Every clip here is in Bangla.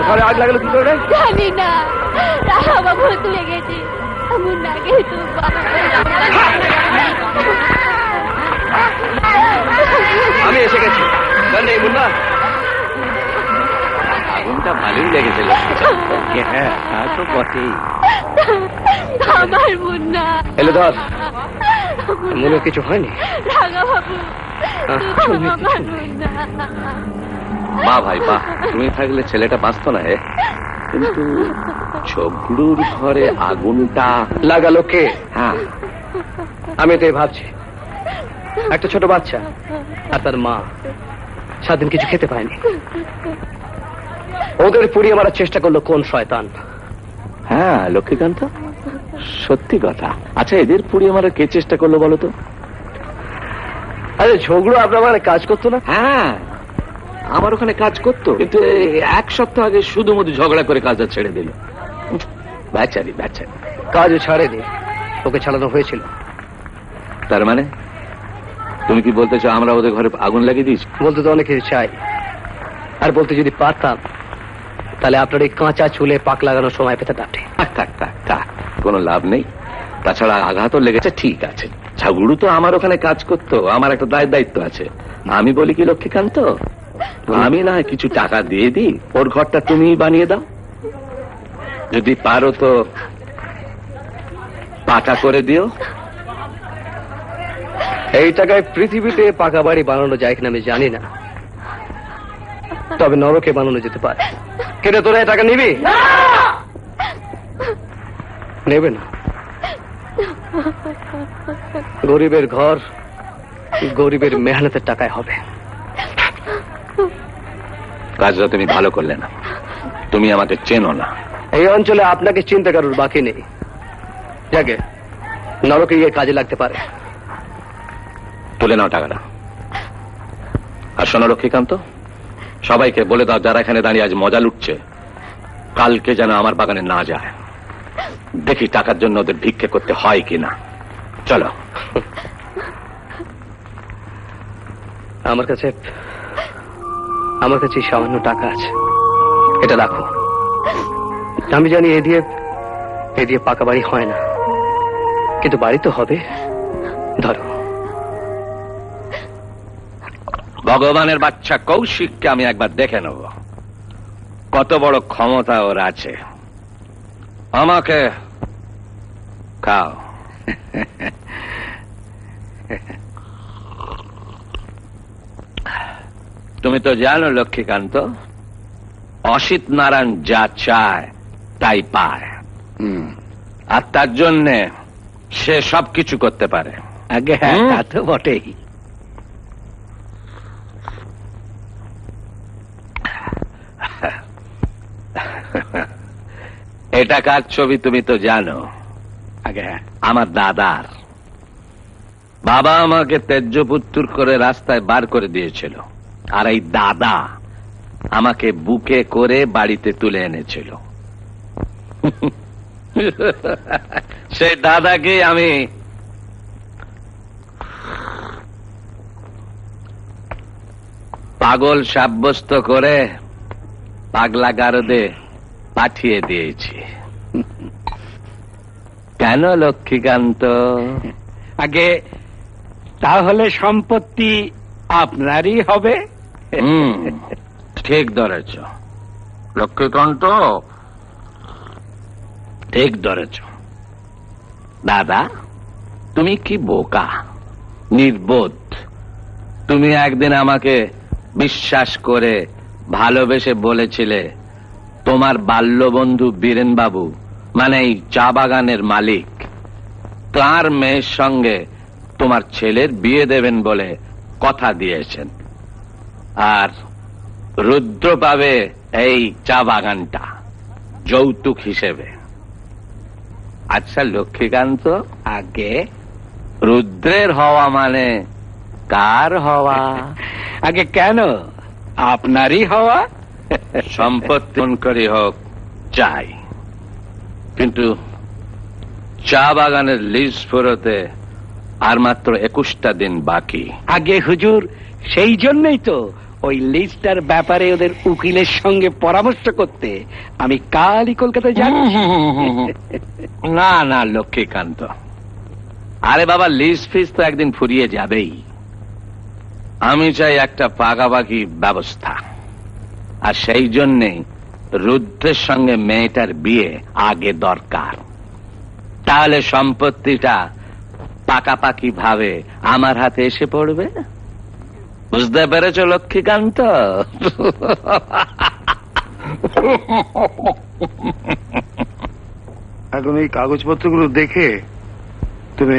ঘরে আগ লাগালো কি করে? জানি না, রাঘা ভূত লেগেছে। মুন্নাকে আমি এসে গেছি। মুন্না, আগুনটা ভালোই লেগেছিল। হ্যাঁ, তা তো বটেই। আমার মুন্না এলে ধর, মনে কিছু হয়নি? রাঘা বাবু, আমার মুন্না। মা ভাই বাহ, তুমি থাকলে ছেলেটা বাঁচত না। কিন্তু ঝগড়ুর ঘরে আগুনটা লাগালো কে? হ্যাঁ, আমি তো ভাবছি একটা ছোট বাচ্চা আর তার মা সারাদিন কিছু খেতে পায়নি, ওদের পুড়িয়ে মারার চেষ্টা করলো কোন শয়তান? হ্যাঁ লক্ষ্মীকান্ত, সত্যি কথা। আচ্ছা, এদের পুড়িয়ে মারার কে চেষ্টা করলো বলো তো? আরে ঝগড়ু আপনার মানে কাজ করতো না? হ্যাঁ, আমার ওখানে কাজ করতো, কিন্তু এক সপ্তাহ আগে শুধু মধু ঝগড়া করে কাজটা ছেড়ে দিল। বেচারি বেচারি, কাজও ছাড়েনি, ওকে ছাড়ানো হয়েছিল। তার মানে তুমি কি বলতে চাও আমরা ওদের ঘরে আগুন লাগিয়ে দিয়েছি? বলতে তো অনেক কিছু চাই, আর বলতে যদি পারতাম তাহলে আপনার এই কাঁচা চুলে পাক লাগানোর সময় পেতে ডাটে। থাক থাক থাক, কোনো লাভ নেই। তাছাড়া আঘাতও লেগেছে, ঠিক আছে। ঝগড়ু তো আমার ওখানে কাজ করতো, আমার একটা দায়িত্ব আছে। আমি বলি কি লক্ষ্মীকান্ত, আমি না কিছু টাকা দিয়ে দিই, ওর ঘরটা তুমি বানিয়ে দাও। যদি পারো তো পাকা করে দিও। এই টাকায় পৃথিবীতে পাকা বাড়ি বানানো যায় কিনা আমি জানি না, তবে নরকে বানানো যেতে পারে। কেন তোরা এই টাকা নিবি? নেবে না। গরিবের ঘর গরিবের মেহনতের টাকায় হবে। কাজটা তুমি ভালো করলে না, তুমি আমাকে চেনো না। এই অঞ্চলে আপনাকে চিন্তা করার বাকি নেই। যাকে নরকে গিয়ে কাজে লাগতে পারে। তুলে নাও টাকাটা। আর শোনো লক্ষ্মীকান্ত, সবাইকে বলে দাও যারা এখানে দাঁড়িয়ে আজ মজা লুটছে, কালকে যেন আমার বাগানে না যায়। দেখি টাকার জন্য ওদের ভিক্ষে করতে হয় কিনা। চলো। আমার কাছে সামান্য টাকা আছে, এটা রাখো। আমি জানি এ দিয়ে পাকা বাড়ি হয় না, কিন্তু বাড়ি তো হবে। ধরো। ভগবানের বাচ্চা কৌশিককে আমি একবার দেখে নেব, কত বড় ক্ষমতা ওর আছে। আমাকে খাও। তুমি তো জানো লক্ষ্মীকান্ত, অসিত নারায়ণ যা চায় তাই পায়, আর তার জন্যে সে সবকিছু করতে পারে। আগে হ্যাঁ, তা তো বটেই। এটা কার ছবি তুমি তো জানো? আগে হ্যাঁ, আমার দাদার। বাবা আমাকে তেজ্যপুত্র করে রাস্তায় বার করে দিয়েছিল, আর এই দাদা আমাকে বুকে করে বাড়িতে তুলে এনেছিল। সেই দাদাকে আমি পাগল সাব্যস্ত করে পাগলা গারদে পাঠিয়ে দিয়েছি। কেন লক্ষ্মীকান্ত? আগে তাহলে সম্পত্তি আপনারই হবে? ঠিক ধরেছ লক্ষ্মীকান্ত, ঠিক ধরেছ। দাদা, তুমি কি বোকা, নির্বোধ। তুমি একদিন আমাকে বিশ্বাস করে ভালোবেসে বলেছিলে তোমার বাল্যবন্ধু বীরেন বাবু, মানে এই চা বাগানের মালিক, তার মেয়ের সঙ্গে তোমার ছেলের বিয়ে দেবেন বলে কথা দিয়েছেন, আর রুদ্র পাবে এই চা বাগানটা যৌতুক হিসেবে। আচ্ছা লক্ষ্মীকান্ত, আগে রুদ্রের হওয়া মানে কার হওয়া? আগে কেন আপনারই হওয়া? সম্পত্তি করে হোক চাই, কিন্তু চা বাগানের লিজ ফেরতে আর মাত্র 21টা দিন বাকি। আগে হুজুর, সেই জন্যই তো ওই লিস্টার ব্যাপারে ওদের উকিলের সঙ্গে পরামর্শ করতে আমি কালই কলকাতায় যাচ্ছি। না না লক্ষ্মীকান্ত, আরে বাবা লিস্ট ফিস তো একদিন ফুরিয়ে যাবেই। আমি চাই একটা পাকাপাকি ব্যবস্থা, আর সেই জন্যে রুদ্রের সঙ্গে মেয়েটার বিয়ে আগে দরকার। তাহলে সম্পত্তিটা পাকাপাকি ভাবে আমার হাতে এসে পড়বে। বুঝতে পেরেছ লক্ষ্মীকান্ত? এখন এই কাগজপত্রগুলো দেখে তুমি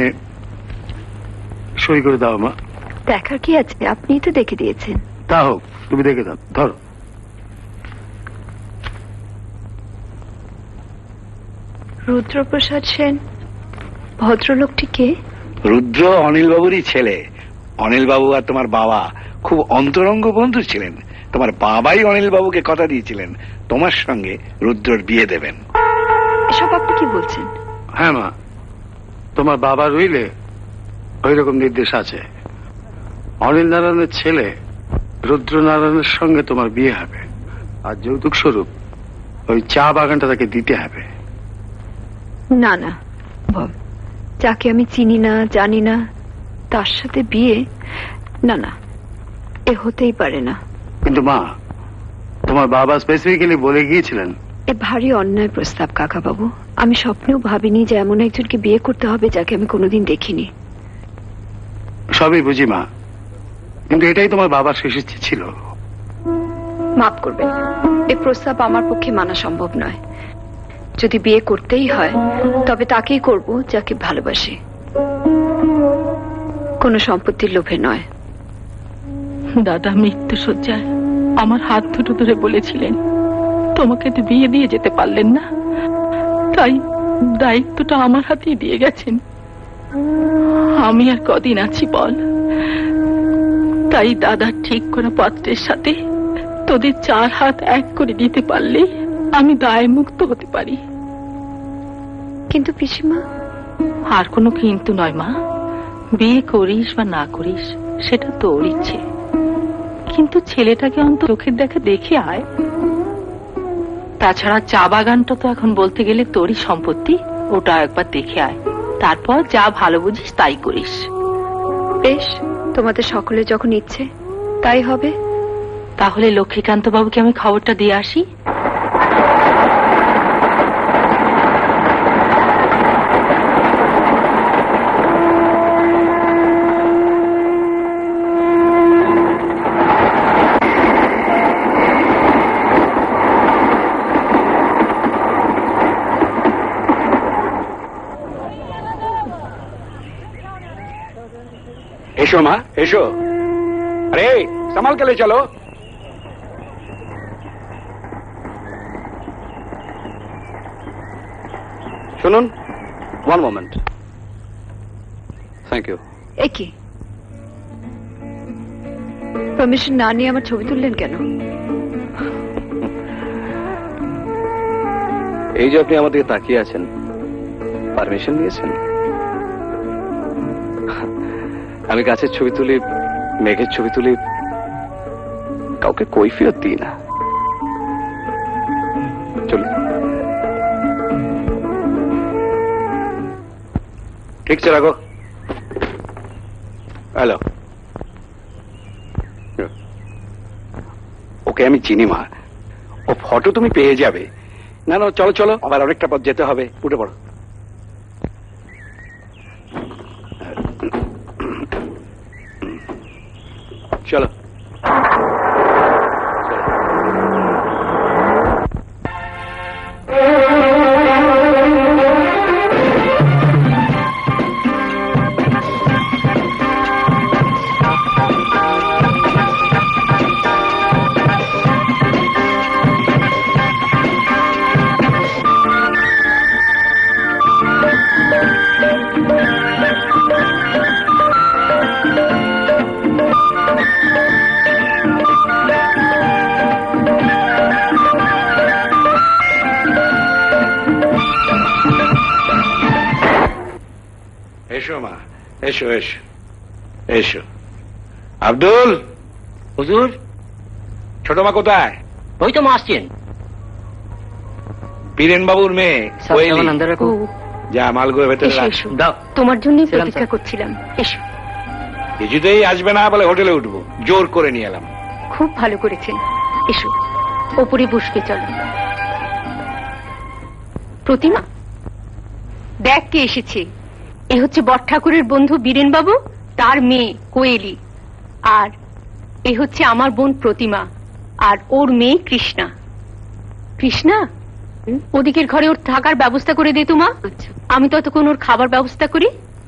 সই করে দাও মা। দেখার কি আছে, আপনি তো দেখে দিয়েছেন। তা হোক, তুমি দেখে দাও। ধরো। রুদ্রপ্রসাদ সেন ভদ্রলোকটি কে? রুদ্র অনিল বাবুরই ছেলে। অনিল বাবু আর তোমার বাবা খুব অন্তরঙ্গ বন্ধু ছিলেন। তোমার বাবাই অনিল বাবুকে কথা দিয়েছিলেন তোমার সঙ্গে রুদ্রর বিয়ে দেবেন। এসব আপনি কি বলছেন? হ্যাঁ মা, তোমার বাবা রইলে ওই রকম নির্দেশ আছে। অনিল নারায়ণের ছেলে রুদ্র নারায়ণের সঙ্গে তোমার বিয়ে হবে, আর যৌতুক স্বরূপ ওই চা বাগানটা তাকে দিতে হবে। না না, যাকে আমি চিনি না জানি না তার সাথে বিয়ে? না না, এ হতেই পারে না। কিন্তু মা, তোমার বাবা স্পেসিফিক্যালি বলে গিয়েছিলেন। এ ভারী অন্যায় প্রস্তাব কাকা বাবু। আমি স্বপ্নেও ভাবিনি যে এমন একজনকে বিয়ে করতে হবে যাকে আমি কোনোদিন দেখিনি। সবই বুঝি মা, কিন্তু এটাই তোমার বাবার শেষ ইচ্ছে ছিল। মাফ করবেন, এ প্রস্তাব আমার পক্ষে মানা সম্ভব নয়। যদি বিয়ে করতেই হয় তবে তাকেই করব যাকে ভালোবাসি, কোনো সম্পত্তির লোভে নয়। দাদা মৃত্যু শয্যায় আমার হাত দুটো ধরে বলেছিলেন তোমাকে তো বিয়ে দিয়ে যেতে পারলেন না, তাই দায়িত্বটা আমার হাতেই দিয়ে গেছেন। আমি আর কদিন আছি বল? তাই দাদার ঠিক করা পত্রের সাথে তোদের 4 হাত এক করে দিতে পারলেই আমি দায় মুক্ত হতে পারি। কিন্তু পিসিমা। আর কোনো কিন্তু নয় মা, বিয়ে করিস বা না করিস সেটা তোর ইচ্ছে, কিন্তু ছেলেটাকে অন্তত চোখের দেখা দেখে আয়। তাছাড়া চা বাগানটা তো এখন বলতে গেলে তোরই সম্পত্তি, ওটা একবার দেখে আয়, তারপর যা ভালো বুঝিস তাই করিস। বেশ, তোমাদের সকলে যখন ইচ্ছে তাই হবে। তাহলে লক্ষ্মীকান্ত বাবুকে আমি খবরটা দিয়ে আসি। এসো মা, এসো। আরে সামাল কে লে চলো। শুনুন, 1 মোমেন্ট। Thank you. এ কি, পারমিশন না নিয়ে আমার ছবি তুললেন কেন? এই যে আপনি আমার দিকে তাকিয়ে আছেন, পারমিশন নিয়েছেন? আমি গাছের ছবি তুলি, মেঘের ছবি তুলি, কাউকে কৈফিয়ত দিই না। চলুন। ঠিক আছে, রাখো। হ্যালো। ওকে আমি চিনি মা, ও ফটো তুমি পেয়ে যাবে। না না, চলো চলো, আবার অনেকটা পথ যেতে হবে, উঠে পড়ো। চলো। এসো মা, এসো এসো এসো। আব্দুল। হুজুর। ছোট মা কোথায়? ওই তো মা আসছেন। বীরেন বাবুর মেয়ে কোয়েলি। যা মালগুলো ভেতরে রাখ। দাও। তোমার জন্যই প্রতীক্ষা করছিলাম, এসো। কিছুতেই আসবে না বলে হোটেলে উঠবো, জোর করে নিয়ে এলাম। খুব ভালো করেছেন, এসো ওপরে বসবে। চলো। প্রতিমা, দেখ কে এসেছে। এ হচ্ছে বট ঠাকুরের বন্ধু বীরেন বাবু, তার মেয়ে কোয়েলি। আর এ হচ্ছে আমার বোন প্রতিমা, আর ওর মেয়ে কৃষ্ণা। কৃষ্ণা, ওদিকের ঘরে ওর থাকার ব্যবস্থা করে দে তোমা। আমি ততক্ষণ ওর খাবার ব্যবস্থা করি।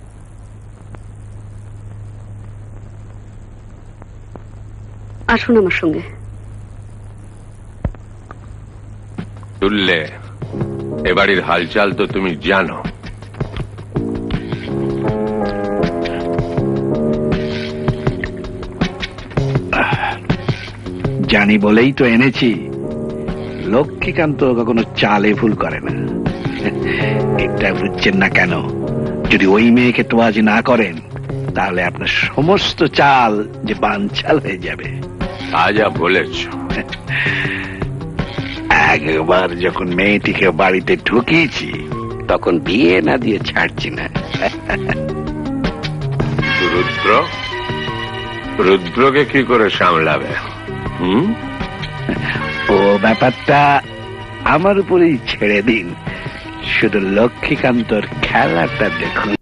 আসুন আমার সঙ্গে। তুললে এ বাড়ির হালচাল তো তুমি জানো। জানি বলেই তো এনেছি। লক্ষ্মীকান্ত কখনো চালে ভুল করে না। এটা বুঝছেন না কেন? যদি ওই মেয়েকে তোয়াজ না করেন তাহলে আপনার সমস্ত চাল যে বানচাল হয়ে যাবে। তা যা বলেছ। একবার যখন মেয়েটিকে বাড়িতে ঢুকিয়েছি তখন বিয়ে না দিয়ে ছাড়ছি না। রুদ্র, রুদ্রকে কি করে সামলাবে? ও ব্যাপারটা আমার উপরেই ছেড়ে দিন, শুধু লক্ষ্মীকান্তর খেলাটা দেখুন।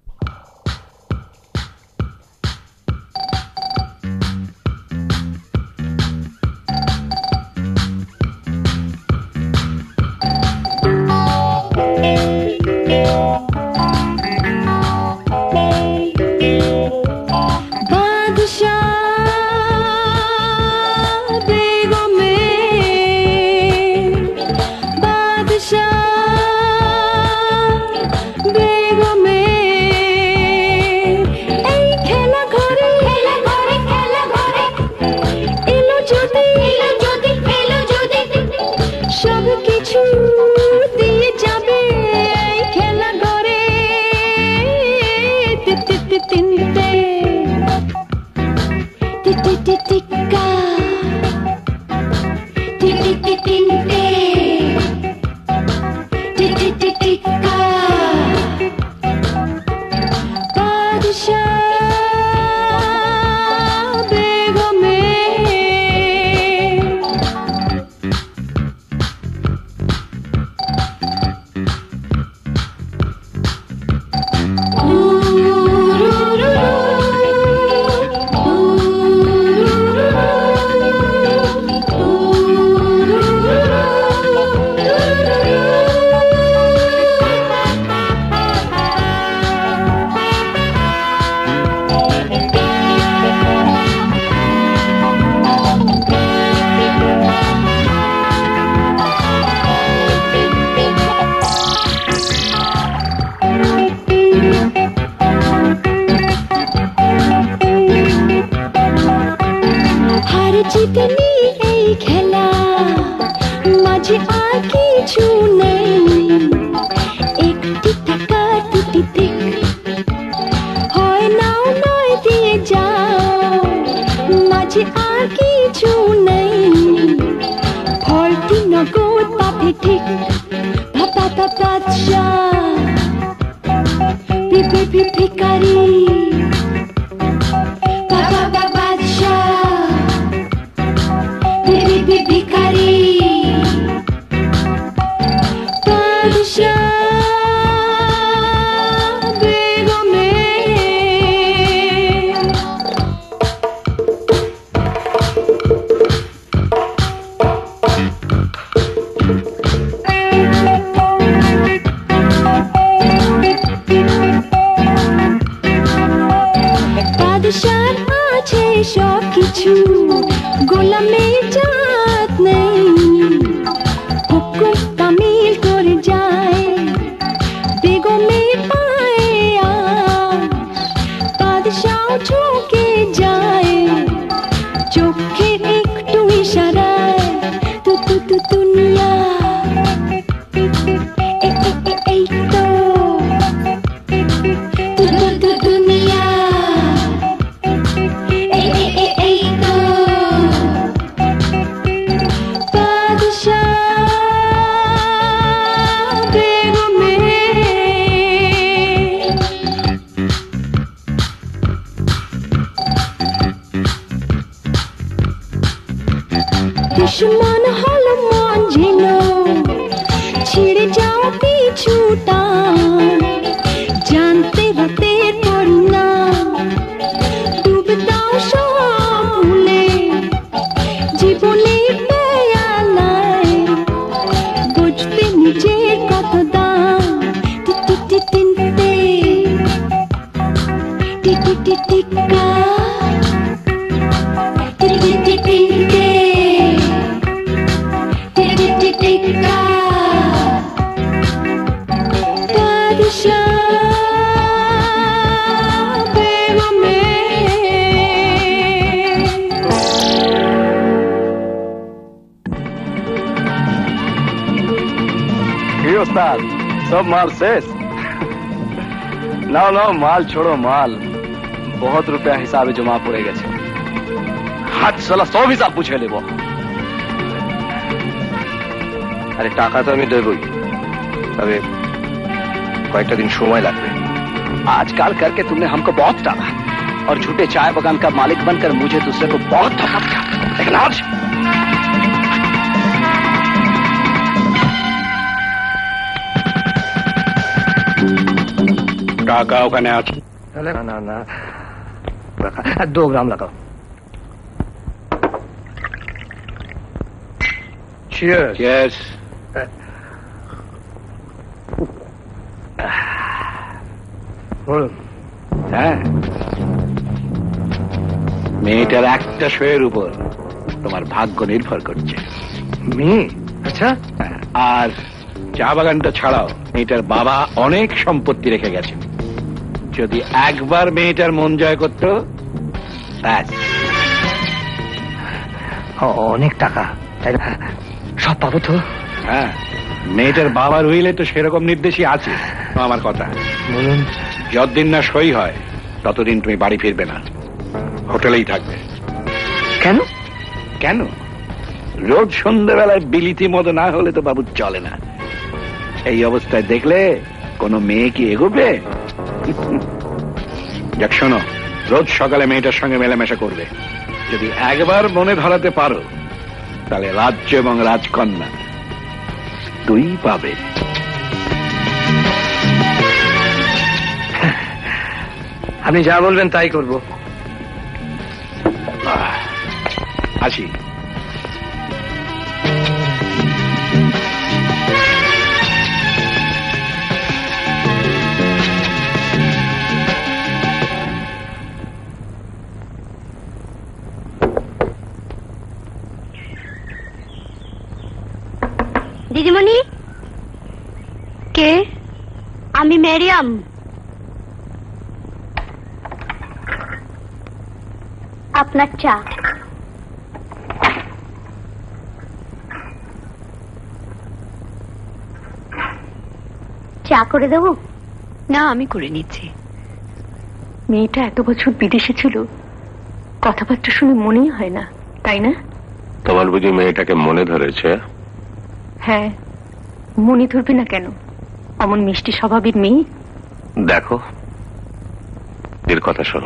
দুশ্মন হলো মন ঝিল ছিঁড়ে যাও পিছুটা জানতে রাতের পরিণাম ডুব দাও সব ভুলে জীবনের বেয়ালায় বুঝতে নিজের কত দাম টিটিটিটিনতে টিটিটিটিকা টিটিটিটিনতে টিটিটিটিকা बादशाह बेवा में কি ওস্তাদ, সব মাল শেষ? নাও নাও, মাল ছোড়ো মাল। বহুত রুপিয়া হিসাবে জমা পড়ে গেছে। হাত সালা সব হিসাব বুঝে নেব। আরে টাকা তো আমি দেবই, তবে কয়েকটা दिन समय लगবে। आजकल करके तुमने हमको बहुत टाका और झूठे चाय बगान का मालिक बनकर मुझे दूसरे को बहुत धोखा दिया, लेकिन आज টাকা ওখানে আছে। ना ना ना, 2 ग्राम लगाओ। Cheers. Cheers. হ্যাঁ, মেয়েটার একটা শোয়ের উপর তোমার ভাগ্য নির্ভর করছে। মেয়ে? আচ্ছা। আর চা বাগানটা ছাড়াও মেয়েটার বাবা অনেক সম্পত্তি রেখে গেছে। যদি একবার মেয়েটার মন জয় করতো, ব্যাস। অনেক টাকা, তাই না? সব পাবো তো? হ্যাঁ, মেয়েটার বাবার উইলে তো সেরকম নির্দেশই আছে। আমার কথা, বলুন। যতদিন না সই হয় ততদিন তুমি বাড়ি ফিরবে না, হোটেলেই থাকবে। কেন? কেন? রোজ সন্ধ্যাবেলায় বিলিতি মদ না হলে তো বাবু চলে না। এই অবস্থায় দেখলে কোনো মেয়ে কি এগোবে? যাক শোনো, রোজ সকালে মেয়েটার সঙ্গে মেলামেশা করবে। যদি একবার মনে ধরাতে পারো, তাহলে রাজ্য এবং রাজকন্যা দুই পাবে। আপনি যা বলবেন তাই করব। আসি। দিদিমণি, কে? আমি মেরিয়াম। আপনার চা। চা করে দেবো? না, আমি করে নিচ্ছি। মেয়েটা এত বছর বিদেশে ছিল, কথাবার্তা শুনে মনেই হয় না, তাই না? তোমার বুঝি মেয়েটাকে মনে ধরেছে? হ্যাঁ, মনে ধরবে না কেন? অমন মিষ্টি স্বভাবের মেয়ে। দেখো, এর কথা শোনো।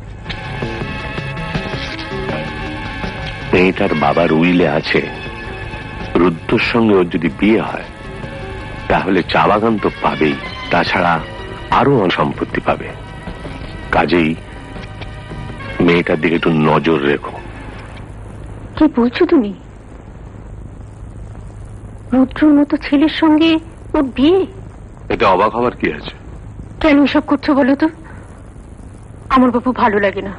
মেয়েটার বাবার উইলে আছে, রুদ্রর সঙ্গে ওর যদি বিয়ে হয় তাহলে চা বাগান তো পাবেই, তাছাড়া আরো সম্পত্তি পাবে। কাজেই মেয়েটার দিকে একটু নজর রেখো। কি বলছো তুমি? রুদ্রর মতো ছেলের সঙ্গে ওর বিয়ে? এতে অবাক হবার কি আছে? কেন এসব করছো বলো তো? আমার বাবু ভালো লাগে না।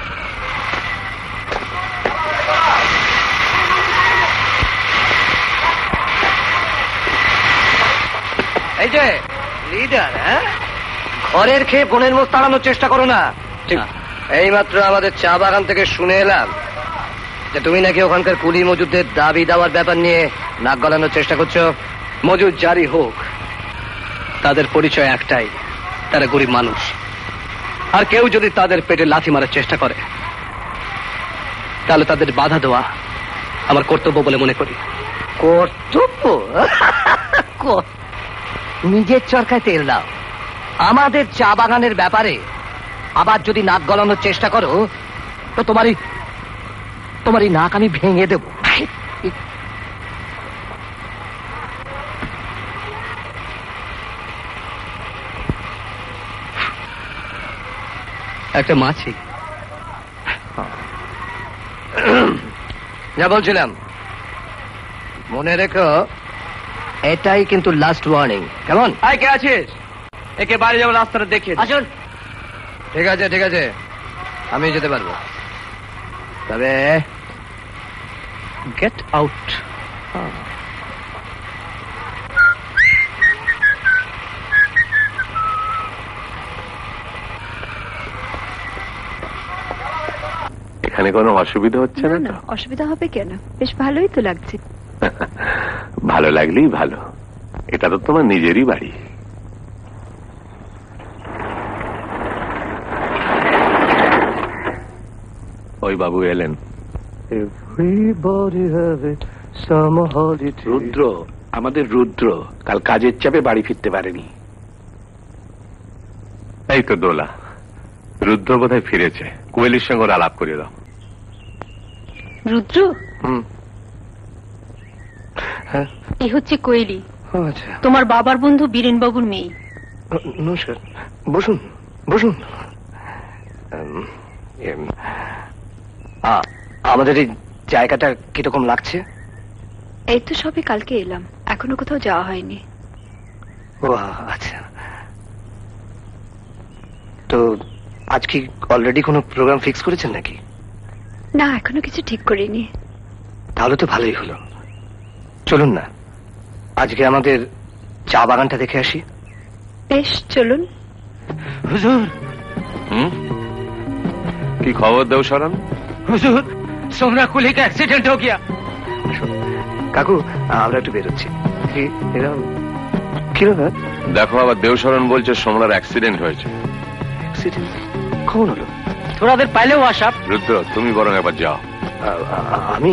এই যে লিডার, হ্যাঁ, ঘরের খেয়ে বোনের মুখ তাড়ানোর চেষ্টা করো না। এইমাত্র আমাদের চা বাগান থেকে শুনে এলাম যে তুমি নাকি ওখানকার কুলি মজুদদের দাবি দেওয়ার ব্যাপার নিয়ে নাক গলানোর চেষ্টা করছো। মজুদ জারি হোক, তাদের পরিচয় একটাই, তারা গরিব মানুষ। আর কেউ যদি তাদের পেটে লাথি মারার চেষ্টা করে, তাহলে তাদের বাধা দেওয়া আমার কর্তব্য বলে মনে করি। কর্তব্য? নিজের চরকায় তেল দাও। আমাদের চা বাগানের ব্যাপারে আবার যদি নাক গলানোর চেষ্টা করো তো তোমারই নাক আমি ভেঙে দেব। একটা মাছি। যা বলছিলাম, মনে রেখো এটাই কিন্তু লাস্ট ওয়ার্নিং, কেমন? কে আছিস? একে বাড়ি যাবো, রাস্তাটা দেখে আসুন। ঠিক আছে ঠিক আছে, আমি যেতে পারবো, তবে গেট আউট। এখানে কোনো অসুবিধা হচ্ছে না তো? অসুবিধা হবে কেন? বেশ ভালোই তো লাগছে। ভালো লাগলেই ভালো, এটা তো তোমার নিজেরই বাড়ি। ওই বাবু এলেন। রুদ্র, আমাদের রুদ্র কাল কাজের চাপে বাড়ি ফিরতে পারেনি। এই তো দোলা, রুদ্র বোধহয় ফিরেছে। কোয়েলির সঙ্গে ওর আলাপ করে দাও। রুদ্র, হুম, হ্যাঁ, এ হচ্ছে কোয়েলি, আচ্ছা। তোমার বাবার বন্ধু বীরেন বাবুর মেয়ে। নমস্কার, বসুন বসুন। আমাদের এই জায়গাটা কিরকম লাগছে? এই তো সবে কালকে এলাম, এখনো কোথাও যাওয়া হয়নি। ও আচ্ছা, তো আজ কি অলরেডি কোনো প্রোগ্রাম ফিক্স করেছেন নাকি? না, এখনো কিছু ঠিক করিনি। তাহলে তো ভালোই হলো, চলুন না আজকে আমাদের চা বাগানটা দেখে আসি। বেশ, চলুন। হুজুর, কি খবর দেও শরণ? হুজুর, সোমরা কুলি কা অ্যাক্সিডেন্ট হো গিয়া। কাকু, আমরা একটু বেরোচ্ছি। কি ব্যাপার? দেখো, আবার দেওশরণ বলছে সোমনার অ্যাক্সিডেন্ট হয়েছে। অ্যাক্সিডেন্ট কখন হলো? তোরাদের পাইলেও আসাপ। রুদ্র, তুমি বরং একবার যাও। আমি?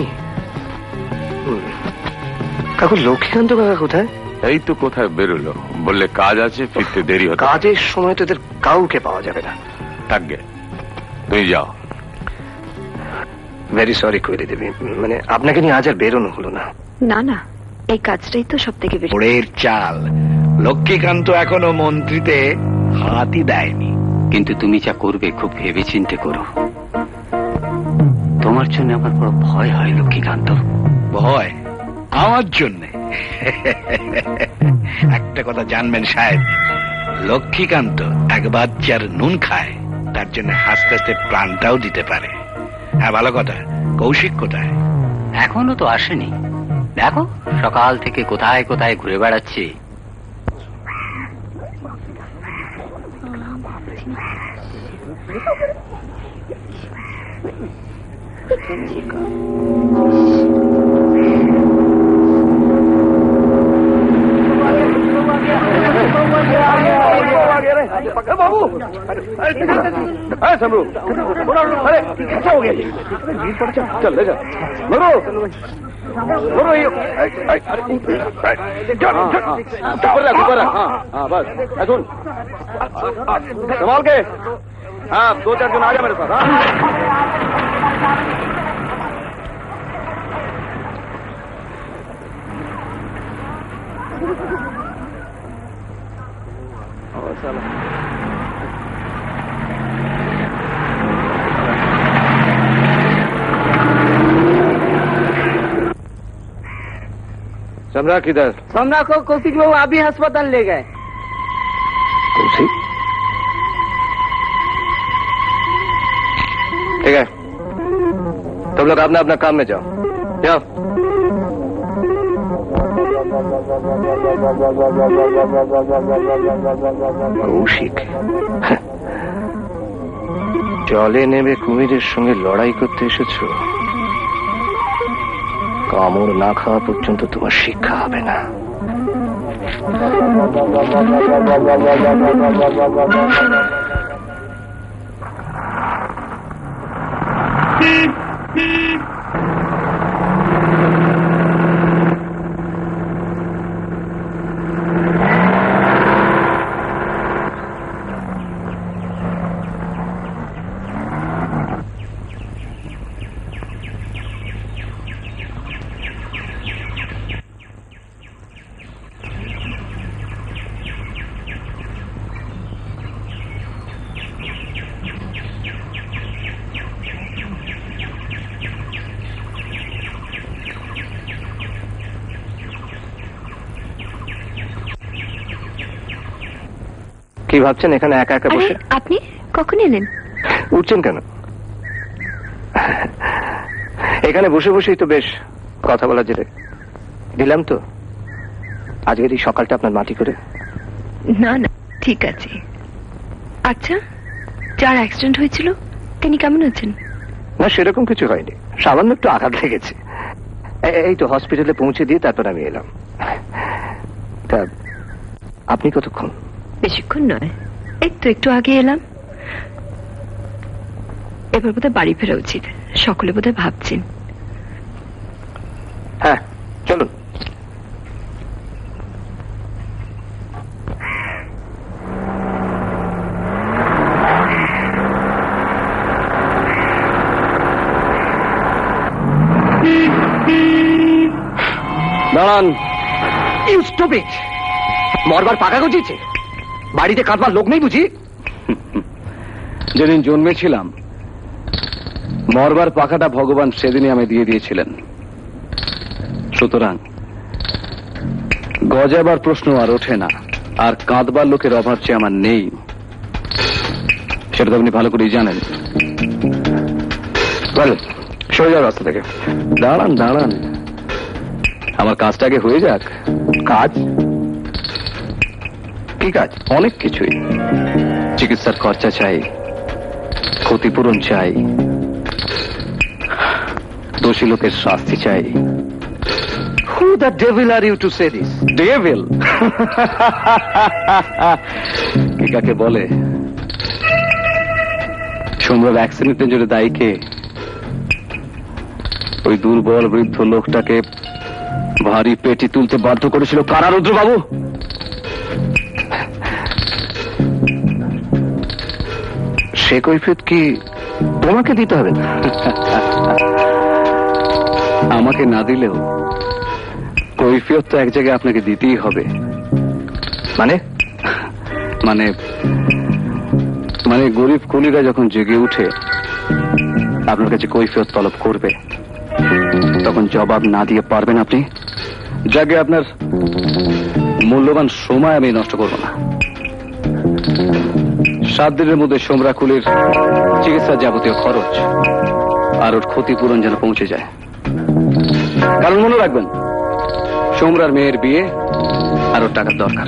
কাকু, লক্ষ্মীকান্ত কাকা কোথায়? এই তো কোথায় বেরোলো, বললে কাজ আছে, ফিরতে দেরি হতো। কাজের সময় তো এদের কাউকে পাওয়া যাবে না। থাকবে, তুমি যাও। ভেরি সরি কোয়েলি দেবী, মানে আপনাকে নিয়ে আজ আর বেরোনো হলো না। না না, এই কাজটাই তো সব থেকে বেশি। ওড়ের চাল, লক্ষ্মীকান্ত এখনো মন্ত্রীতে হাতই দেয়নি। কিন্তু তুমি যা করবে খুব ভেবে চিন্তে করো। তোমার জন্য আমার বড় ভয় হয় লক্ষ্মীকান্ত। ভয় আমার জন্যে? একটা কথা জানবেন সাহেব, লক্ষ্মীকান্ত একবার যার নুন খায় তার জন্য হাসতে হাসতে প্রাণটাও দিতে পারে। হ্যাঁ, ভালো কথা। কৌশিক কোথায়? এখনো তো আসেনি। দেখো, সকাল থেকে কোথায় কোথায় ঘুরে বেড়াচ্ছে। बाबू, समरू, अरे क्या हो गया ये? चल ले जा, मरो, मरो ये, ऊपर हाँ हाँ बस, सुन, संभाल के, हाँ 2-4 दिन आ जा मेरे साथ। हाँ सम्राट किधर? सम्राट को कौशिक बाबू अभी अस्पताल ले गए। कौशिक? ठीक है, तुम लोग अपना अपना काम में जाओ। जाओ। কৌশিক, জলে নেমে কুমিরের সঙ্গে লড়াই করতে এসেছো? কামড় না খাওয়া পর্যন্ত তোমার শিক্ষা হবে না। কি ভাবছেন এখানে একা একা বসে? আপনি কখন এলেন? উঠছেন কেন? এখানে বসে বসেই তো বেশ কথা বলা যেতে। দিলাম তো আজকের এই সকালটা আপনার মাটি করে। না না, ঠিক আছে। আচ্ছা, যার অ্যাক্সিডেন্ট হয়েছিল তিনি কেমন আছেন? না, সেরকম কিছু হয়নি, সামান্য একটু আঘাত লেগেছে। এই তো হসপিটালে পৌঁছে দিয়ে তারপর আমি এলাম। তা আপনি কতক্ষণ? বেশিক্ষণ নয়, এই তো একটু আগে এলাম। এবার বোধহয় বাড়ি ফেরা উচিত, সকলে বোধহয় ভাবছেন। হ্যাঁ, চলুন। দাঁড়ান। You stupid! মরবার পাকা গজিয়েছে, বাড়িতে কাঁদবার লোক নেই বুঝি? যেদিন জন্মেছিলাম মরবার পাখাটা ভগবান সেদিনই আমি দিয়ে দিয়েছিলেন। সুতরাং গজাবার প্রশ্ন আর ওঠে না, আর কাঁদবার লোকের অভাব চেয়ে আমার নেই, সেটা তো আপনি ভালো করেই জানেন। বলেন, সরে যাও রাস্তা থেকে। দাঁড়ান দাঁড়ান, আমার কাজটা আগে হয়ে যাক। কাজ? কি কাজ? অনেক কিছুই। চিকিৎসার খরচা চাই, ক্ষতিপূরণ চাই, দোষী লোকের শাস্তি চাই। Who the devil are you to say this? Devil কি কাকে বলে? সোমবার অ্যাক্সিডেন্টের জন্য দায়ী কে? ওই দুর্বল বৃদ্ধ লোকটাকে ভারী পেটি তুলতে বাধ্য করেছিল কারা, রুদ্রবাবু? সে কৈফিয়ত কি তোমাকে দিতে হবে? আমাকে না দিলেও কৈফিয়ত তো এক জায়গায় আপনাকে দিতেই হবে। মানে? মানে মানে গরিব কুলিরা যখন জেগে উঠে আপনার কাছে কৈফিয়ত তলব করবে, তখন জবাব না দিয়ে পারবেন আপনি? যাকে আপনার মূল্যবান সময় আমি নষ্ট করব না। 7 দিনের মধ্যে সোমরা কুলির চিকিৎসার যাবতীয় খরচ আর ওর ক্ষতিপূরণ যেন পৌঁছে যায়। কারণ মনে রাখবেন, সোমরার মেয়ের বিয়ে আর ওর টাকার দরকার।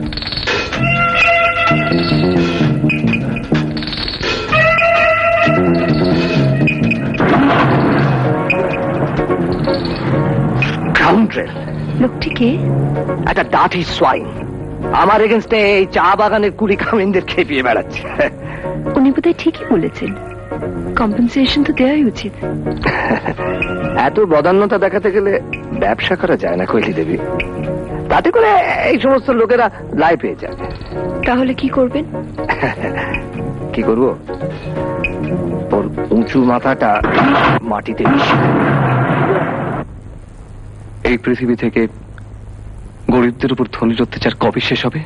লোকটি কে? একটা ডাঠি সোয়াইন আমার এগেনস্টে এই চা বাগানের কুলি কামিনদের খেপিয়ে বেড়াচ্ছে। উনি বোধহয় ঠিকই বলেছেন, কম্পেনসেশন তো দেওয়াই উচিত। এত বদান্যতা দেখাতে গেলে ব্যবসা করা যায় না কৈলি দেবী, তাতে করে এই সমস্ত লোকেরা লাই পেয়ে যায়। তাহলে কি করবেন? কি করব? ওর উঁচু মাথাটা মাটিতে মিশিয়ে। এই পৃথিবী থেকে গরিবদের উপর ধনীর অত্যাচার কবে শেষ হবে?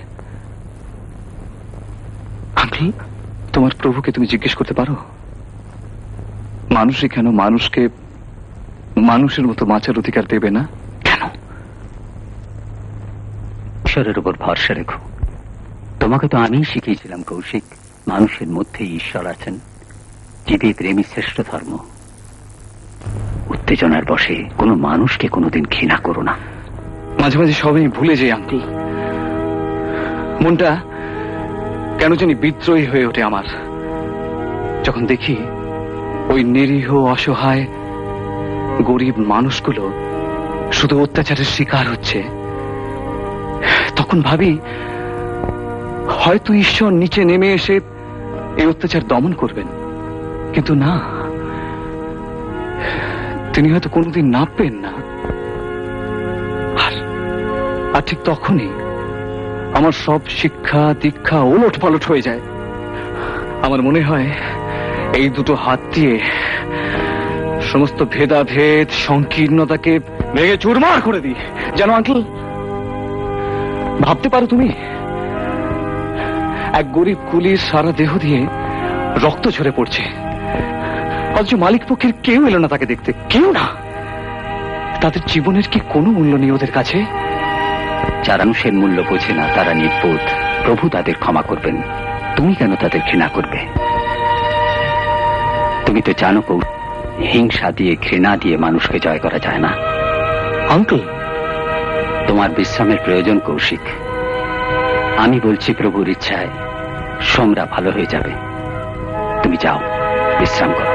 আঙ্কেল, তোমার প্রভুকে তুমি জিজ্ঞেস করতে পারো, মানুষই কেন মানুষকে মানুষের মতো বাঁচার অধিকার দেবে না? কেন? ঈশ্বরের উপর ভরসা রেখো। তোমাকে তো আমিই শিখিয়েছিলাম কৌশিক, মানুষের মধ্যেই ঈশ্বর আছেন, জীবে প্রেমী শ্রেষ্ঠ ধর্ম। উত্তেজনার বশে কোনো মানুষকে কোনোদিন ঘৃণা করো না। মাঝে মাঝে সবই ভুলে যাই আঙ্কেল, মনটা কেন জানি বিদ্রোহী হয়ে ওঠে আমার, যখন দেখি ওই নিরীহ অসহায় গরিব মানুষগুলো শুধু অত্যাচারের শিকার হচ্ছে। তখন ভাবি, হয়তো ঈশ্বর নিচে নেমে এসে এই অত্যাচার দমন করবেন, কিন্তু না, তিনি হয়তো কোনোদিন নামবেন না। আর ঠিক তখনই আমার সব শিক্ষা দীক্ষা ওলট পালট হয়ে যায়। আমার মনে হয় এই দুটো হাত দিয়ে সমস্ত ভেদাভেদ সংকীর্ণতাকে ভেঙে চুরমার করে দিই। জানো আঙ্কেল, ভাবতে পারো তুমি, এক গরিব কুলির সারা দেহ দিয়ে রক্ত ঝরে পড়ছে, অথচ মালিক পক্ষের কেউ এলো না তাকে দেখতে, কেউ না। তাদের জীবনের কি কোনো মূল্য নেই ওদের কাছে? যারা মানুষের মূল্য বোঝে না তারা নির্বোধ। প্রভু তাদের ক্ষমা করবেন, তুমি কেন তাদের ঘৃণা করবে? তুমি তো জানো হিংসা দিয়ে ঘৃণা দিয়ে মানুষকে জয় করা যায় না। আঙ্কেল, তোমার বিশ্রামের প্রয়োজন কৌশিক। আমি বলছি প্রভুর ইচ্ছায় সোমরা ভালো হয়ে যাবে। তুমি যাও, বিশ্রাম করো।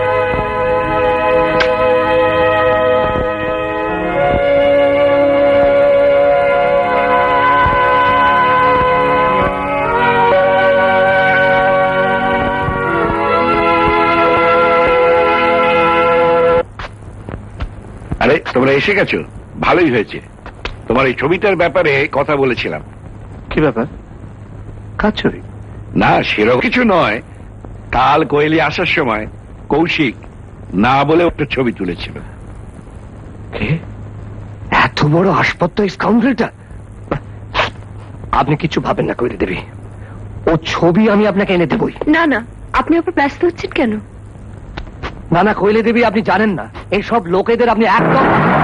আরে তোমরা এসে গেছো, ভালোই হয়েছে। তোমার এই ছবিটার ব্যাপারে কথা বলেছিলাম। কি ব্যাপার? কার ছবি? না, সেরকম কিছু নয়। কাল কোয়েলি আসার সময় কৌশিক না বলে একটা ছবি তুলেছিল। এত বড় আসপত্ত স্কাউন্ডারটা? আপনি কিছু ভাবেন না কৈলি দেবী, ও ছবি আমি আপনাকে এনে দেবই। না না, আপনি আবার ব্যস্ত হচ্ছেন কেন? না না কৈলি দেবী, আপনি জানেন না এইসব লোকেদের আপনি একদম।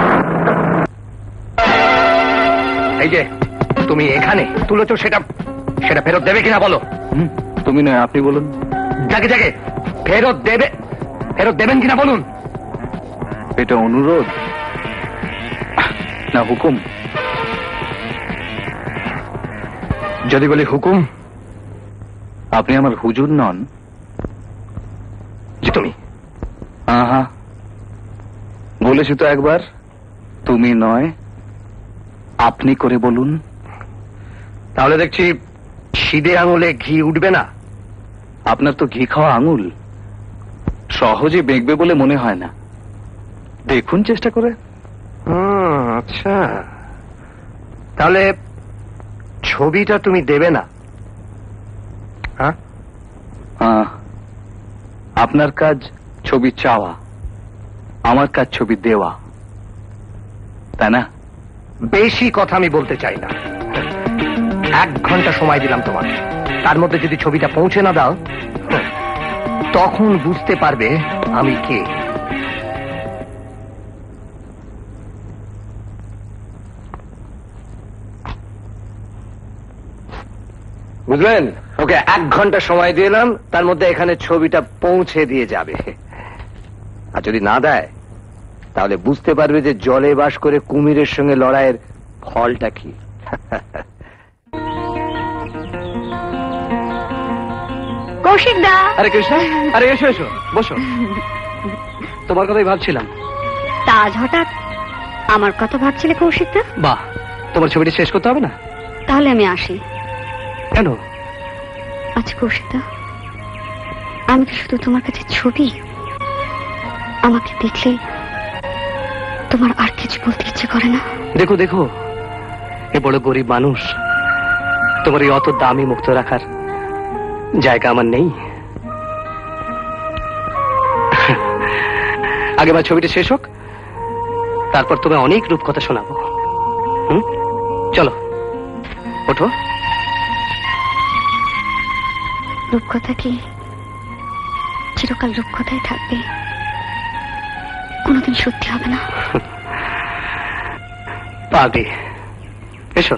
এই যে তুমি এখানে তুলেছ, সেটা সেটা ফেরত দেবে কিনা বলো। তুমি নয়, আপনি বলুন। যাকে যাকে ফেরত দেবেন কিনা বলুন। এটা অনুরোধ না হুকুম? যদি বলি হুকুম, আপনি আমার হুজুর নন। যে তুমি আহা, বলেছি তো একবার, তুমি নয় আপনি করে বলুন। তাহলে দেখছি সিদে আঙুলে ঘি উঠবে না। আপনার তো ঘি খাওয়া আঙুল, সহজে বেঁকবে বলে মনে হয় না। দেখুন চেষ্টা করে। আচ্ছা, তাহলে ছবিটা তুমি দেবে না? হ্যাঁ, আপনার কাজ ছবি চাওয়া, আমার কাজ ছবি দেওয়া, তাই না? বেশি কথা আমি বলতে চাই না। 1 ঘন্টা সময় দিলাম তোমাকে, তার মধ্যে যদি ছবিটা পৌঁছে না দাও, তখন বুঝতে পারবে আমি কে। বুঝলেন? ওকে 1 ঘন্টা সময় দিলাম, তার মধ্যে এখানে ছবিটা পৌঁছে দিয়ে যাবে। আর যদি না দেয়, তাহলে বুঝতে পারবে যে জলে বাস করে কুমিরের সঙ্গে লড়াইয়ের ফলটা কি। কৌশিক দা। আরে কৃষ্ণা, আরে এসো এসো, বসো। তোমার কথাই ভাবছিলাম। তা আজ হঠাৎ আমার কথা ভাবছিলে কৌশিক দা? বাহ, তোমার ছবিটা শেষ করতে হবে না? তাহলে আমি আসি। কেন? আচ্ছা কৌশিক দা, আমি কি শুধু তোমার কাছে ছবি? আমাকে দেখলে তোমার আর কিছু বলতে ইচ্ছে করে না? দেখো দেখো, এ বড় গরিব মানুষ, তোমার এই অত দামি মুক্ত রাখার জায়গা আমার নেই। আগেবার ছবিটা শেষ হোক, তারপর তোমায় অনেক রূপকথা শোনাবো। চলো ওঠো। রূপকথা কি চিরকাল রূপকথাই থাকবে? কোনোদিন সত্যি হবে না? পাগলি, এসো।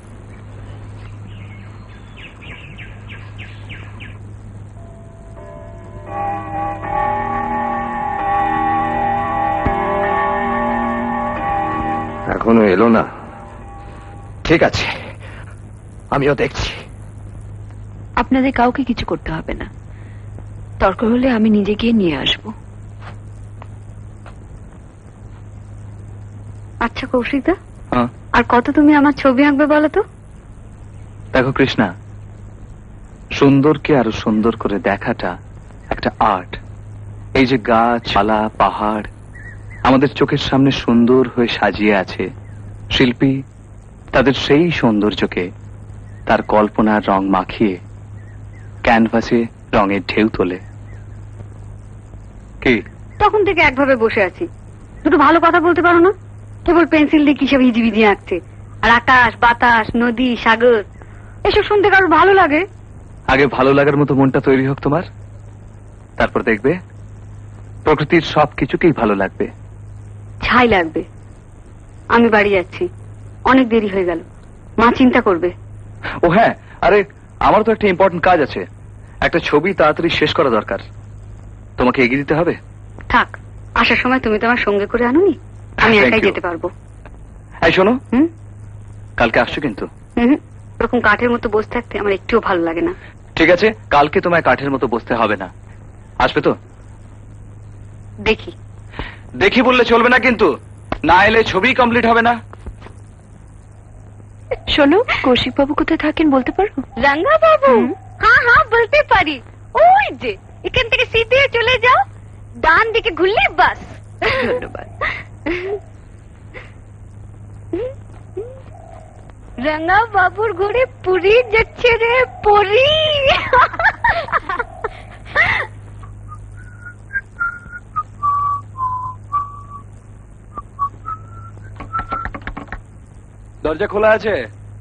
এখনো এলো না? ঠিক আছে, আমিও দেখছি। আপনাদের কাউকে কিছু করতে হবে না, দরকার হলে আমি নিজে গিয়ে নিয়ে আসবো। আচ্ছা কৌশিক দা, হ্যাঁ, আর কত তুমি আমার ছবি আঁকবে বলো তো? দেখো কৃষ্ণা, সুন্দরকে আরো সুন্দর করে দেখাটা একটা আর্ট। এই যে গাছপালা, পাহাড় আমাদের চোখের সামনে সুন্দর হয়ে সাজিয়ে আছে, শিল্পী তাদের সেই সৌন্দর্যকে তার কল্পনার রং মাখিয়ে ক্যানভাসে রঙের ঢেউ তোলে। কি তখন থেকে একভাবে বসে আছি, দুটো ভালো কথা বলতে পারো না? কেবল পেন্সিল দিয়ে কিসব হিজিবিজি আঁকছে। আর আকাশ, বাতাস, নদী, সাগর এসব শুনতে কারো ভালো লাগে? আগে ভালো লাগার মতো মনটা তৈরি হোক তোমার, তারপর দেখবে প্রকৃতির সবকিছুকেই ভালো লাগবে। ছাই লাগবে। আমি বাড়ি যাচ্ছি, অনেক দেরি হয়ে গেল। মা চিন্তা করবে। ও হ্যাঁ, আরে আমার তো একটা ইম্পর্টেন্ট কাজ আছে, একটা ছবি তাড়াতাড়ি শেষ করা দরকার। তোমাকে এগিয়ে দিতে হবে। থাক, আসার সময় তুমি তো আমার সঙ্গে করে আনোনি, আমি Thank একাই you. যেতে পারবো। এই শোনো, হুম কালকে আসছো কিন্তু। হুম, ওরকম কাঠের মতো বসে থাকতে আমার একটুও ভালো লাগে না। ঠিক আছে, কালকে তোমায় কাঠের মতো বসতে হবে না। আসবে তো? দেখি। দেখি বললে চলবে না কিন্তু, না এলে ছবি কমপ্লিট হবে না। শোনো, কৌশিক বাবু কোথায় থাকেন বলতে পারো? রাঙ্গা বাবু? হ্যাঁ হ্যাঁ, বলতে পারি। ওই যে এখান থেকে সিধে চলে যাও, ডান দিকে ঘুরলে বাস। ধন্যবাদ। রাঙ্গা বাবুর ঘরে পুরি যাচ্ছে রে, পুরি। দরজা খোলা আছে।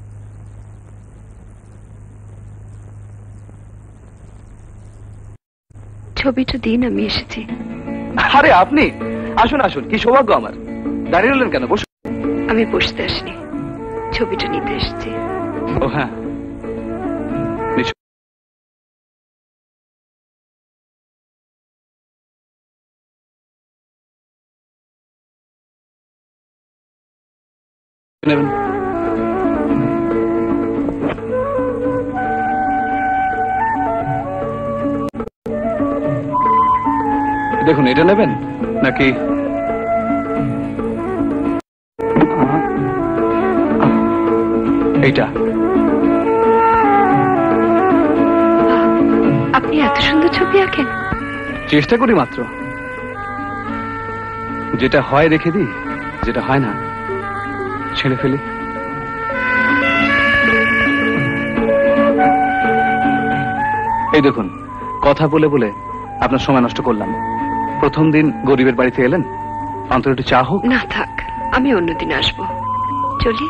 ছবিটা দিন, আমি এসেছি। আরে আপনি আসুন আসুন, কি সৌভাগ্য আমার। দাঁড়িয়ে রইলেন কেন, বসুন। আমি বসতে আসিনি, ছবিটা নিতে এসেছি। ও হ্যাঁ, নিশ্চয়। নেবেন। দেখুন, এটা নেবেন নাকি এইটা? আপনি এত সুন্দর ছবি আঁকেন? চেষ্টা করি মাত্র। যেটা হয় রেখে দিই, যেটা হয় না ছেড়ে ফেলি। এই দেখুন, কথা বলে বলে আপনার সময় নষ্ট করলাম। প্রথম দিন গরিবের বাড়িতে এলেন, অন্তত একটু চা হোক। না থাক, আমি অন্যদিন আসবো। চলি।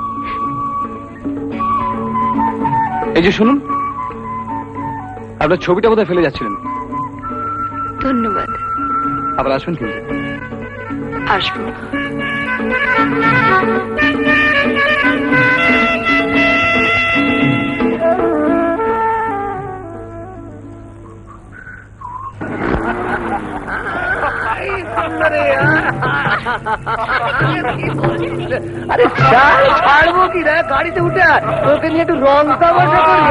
এই যে শুনুন, আপনার ছবিটা বোধহয় ফেলে যাচ্ছিলেন। ধন্যবাদ। আবার আসবেন কিন্তু। আসবো। আরে ছাড়বো কি রে, গাড়িতে উঠে আয়, তোকে নিয়ে একটু রং তামাশা করি।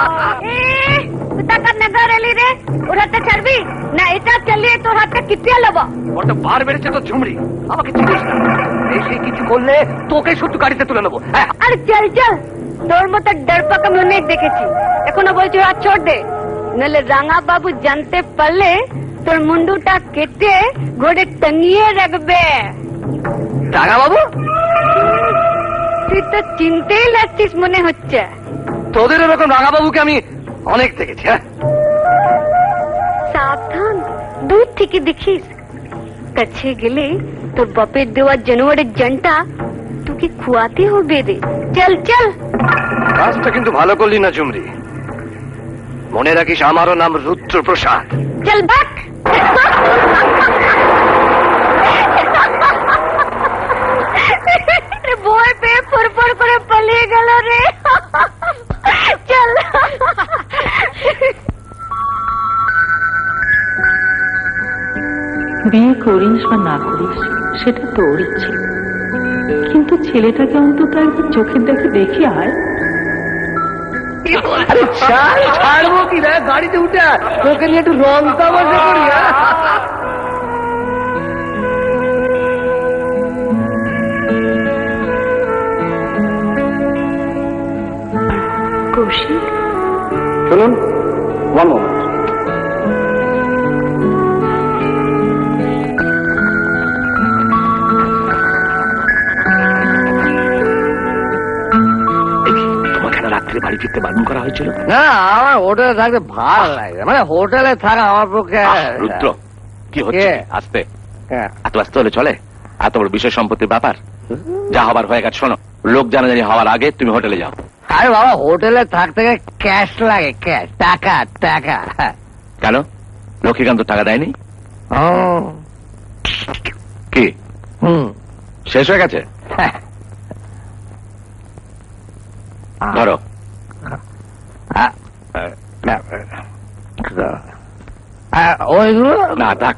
নগর এলি রে, ওর হাতটা ছাড়বি না? এটা চালিয়ে তোর হাতটা কিপিয়ে নেবো। বড় বার বেড়েছে তো ঝুমড়ি, আমাকে চিনিস না? বেশি কিছু করলে তোকে শুধু গাড়িতে তুলে নেবো। আরে চল চল, তোর মতো ডরপাক আমি অনেক দেখেছি। এখনো বলছি হাত ছোড় দে, নাহলে রাঙা বাবু জানতে পারলে তোর মুন্ডুটা কেটে ঘরে টাঙিয়ে রাখবে। রাঙা বাবু? তুই তো চিনতেই লাগছিস মনে হচ্ছে। তোদের এরকম রাঙা বাবুকে আমি অনেক দেখেছি। হ্যাঁ, সাবধান, দূর থেকে দেখিস, কাছে গেলে তোর বাপের দেওয়া জানোয়ারের জানটা তোকে খুয়াতে হবে রে। চল চল। কাজটা কিন্তু ভালো করলি না ঝুমরি। মনে রাখিস, আমারও নাম রুদ্রপ্রসাদ। চল বাক। বই পেয়ে ফরফর করে পালিয়ে গেল রে। চল। বিয়ে করিস বা না করিস সেটা তোর ইচ্ছে, কিন্তু ছেলেটাকে অন্তত একবার চোখের দেখে দেখে আয়। আরে ছাড়বো কি রে, গাড়িতে উঠে আয়, তোকে নিয়ে একটু রং তামাশা করি। কৌশিক, শুনুন, ওয়ান মোমেন্ট। তোমাকে রাত্রে বাড়ি ফিরতে বারণ করা হয়েছিল না, আমার হোটেলে থাকতে ভালো লাগে, মানে হোটেলে থাকা আমার পক্ষে। রুদ্র, কি হচ্ছে? আসতে এত আসতে হলে চলে? এত বড় বিষয় সম্পত্তির ব্যাপার, যা হবার হয়ে গেছে। শোনো, লোক জানাজানি হওয়ার আগে তুমি হোটেলে যাও। আরে বাবা, হোটেলে থাকতে ক্যাশ লাগে, ক্যাশ, টাকা টাকা। কেন, লক্ষ্মীকান্ত টাকা দেয়নি? ও কি শেষ হয়ে গেছে? ধরো। ওইগুলো না থাক,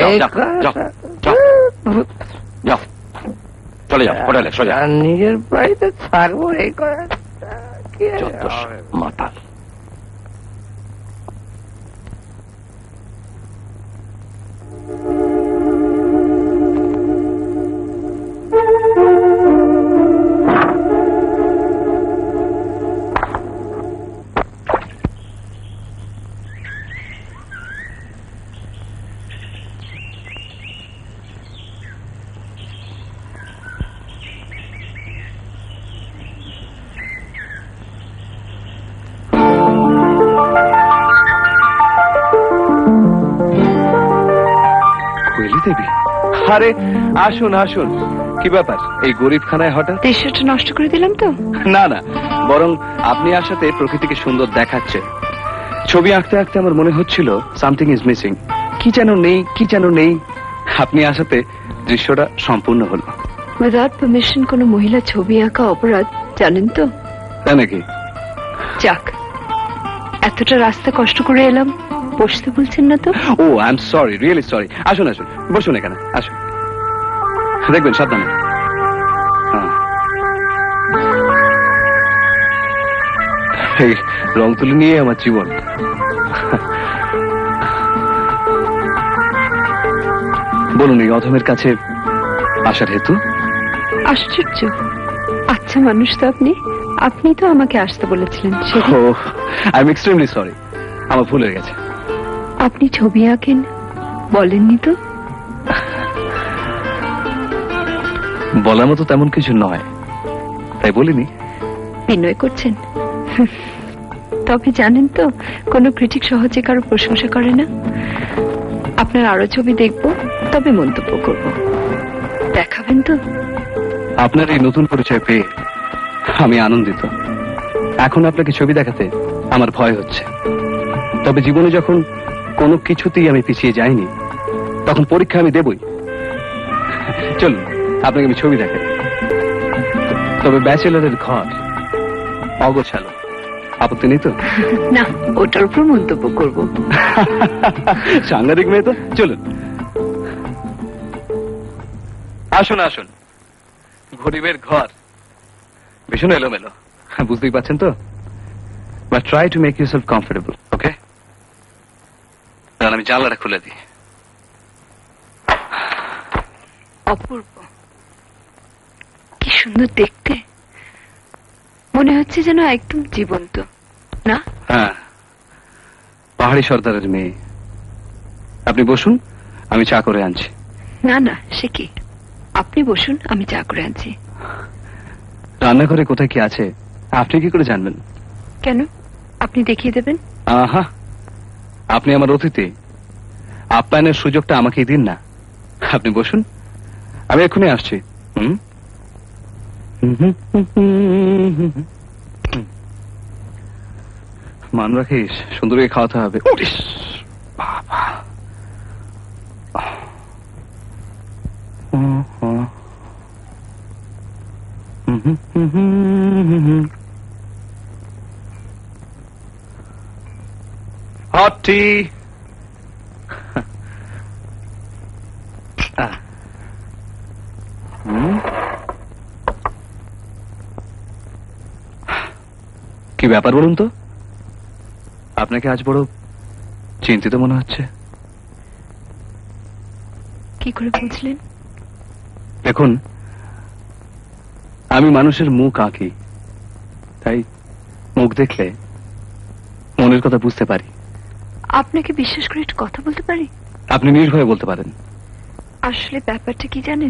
যাও চলে যাও হোটেলে সোজা। নিজের বাড়িতে থাকবো এই করে মাতাল। দেবী, আরে আসুন আসুন, কি ব্যাপার এই গরিবখানায় হঠাৎ? দৃশ্যটা নষ্ট করে দিলাম তো? না না, বরং আপনি আসাতে প্রকৃতিকে সুন্দর দেখাচ্ছে। ছবি আঁকতে আঁকতে আমার মনে হচ্ছিল সামথিং ইজ মিসিং, কি যেন নেই কি যেন নেই। আপনি আসাতে দৃশ্যটা সম্পূর্ণ হলো। উইদাউট পারমিশন কোনো মহিলা ছবি আঁকা অপরাধ, জানেন তো? তাই নাকি? যাক, এতটা রাস্তা কষ্ট করে এলাম, বসতে বলছেন না তো? Oh I am sorry, really sorry. আসুন আসুন, বসুন এখানে, আসুন। দেখবেন সাবধানে। এই রং তুলি নিয়ে আমার জীবন। বলুন এই অধমের কাছে আসার হেতু? আশ্চর্য, আচ্ছা মানুষ তো আপনি, আপনি তো আমাকে আসতে বলেছিলেন। Oh I am extremely sorry, আমার ভুল হয়ে গেছে। আপনি ছবি আঁকেন বলেননি তো? বলার মতো তেমন কিছু নয়, তাই বলিনি। বিনয় করছেন? তবে জানেন তো, কোনো ক্রিটিক সহজে কারো প্রশংসা করে না। আপনার আরো ছবি দেখবো, তবে মন্তব্য করব। দেখাবেন তো? আপনার এই নতুন পরিচয় পেয়ে আমি আনন্দিত। এখন আপনাকে ছবি দেখাতে আমার ভয় হচ্ছে, তবে জীবনে যখন কোনো কিছুতেই আমি পিছিয়ে যাইনি, তখন পরীক্ষা আমি দেবই। চলুন আপনাকে আমি ছবি দেখাই। তবে ব্যাচেলরের ঘর অগোছালো, আপত্তি নেই তো? না, ওটার উপর মন্তব্য করব। সাংঘাতিক মেয়ে তো। চলুন আসুন আসুন, গরিবের ঘর ভীষণ এলোমেলো, বুঝতেই পারছেন তো। But try to make yourself comfortable, okay? তাহলে আমি জানলাটা খুলে দিই। অপূর্ব, কি সুন্দর দেখতে, মনে হচ্ছে যেন একদম জীবন্ত, না? হ্যাঁ, পাহাড়ি সর্দারের মেয়ে। আপনি বসুন, আমি চা করে আনছি। না না, সে কি, আপনি বসুন, আমি চা করে আনছি। রান্নাঘরে কোথায় কি আছে আপনি কি করে জানবেন? কেন, আপনি দেখিয়ে দেবেন? আহা, আপনি আমার অতিথি, আপ্যায়নের সুযোগটা আমাকেই দিন না। আপনি বসুন, আমি এক্ষুনি আসছি। মান রাখিস, সুন্দর করে খাওয়াতে হবে। বাবা, hot tea. কি ব্যাপার বলুন তো, আপনাকে আজ বড় চিন্তিত মনে হচ্ছে। কি করে বুঝলেন? দেখুন, আমি মানুষের মুখ আঁকি, তাই মুখ দেখলে মনের কথা বুঝতে পারি। আপনাকে বিশ্বাস করে একটু কথা বলতে পারি? আপনি নির্ভয়ে বলতে পারেন। আসলে ব্যাপারটা কি জানেন,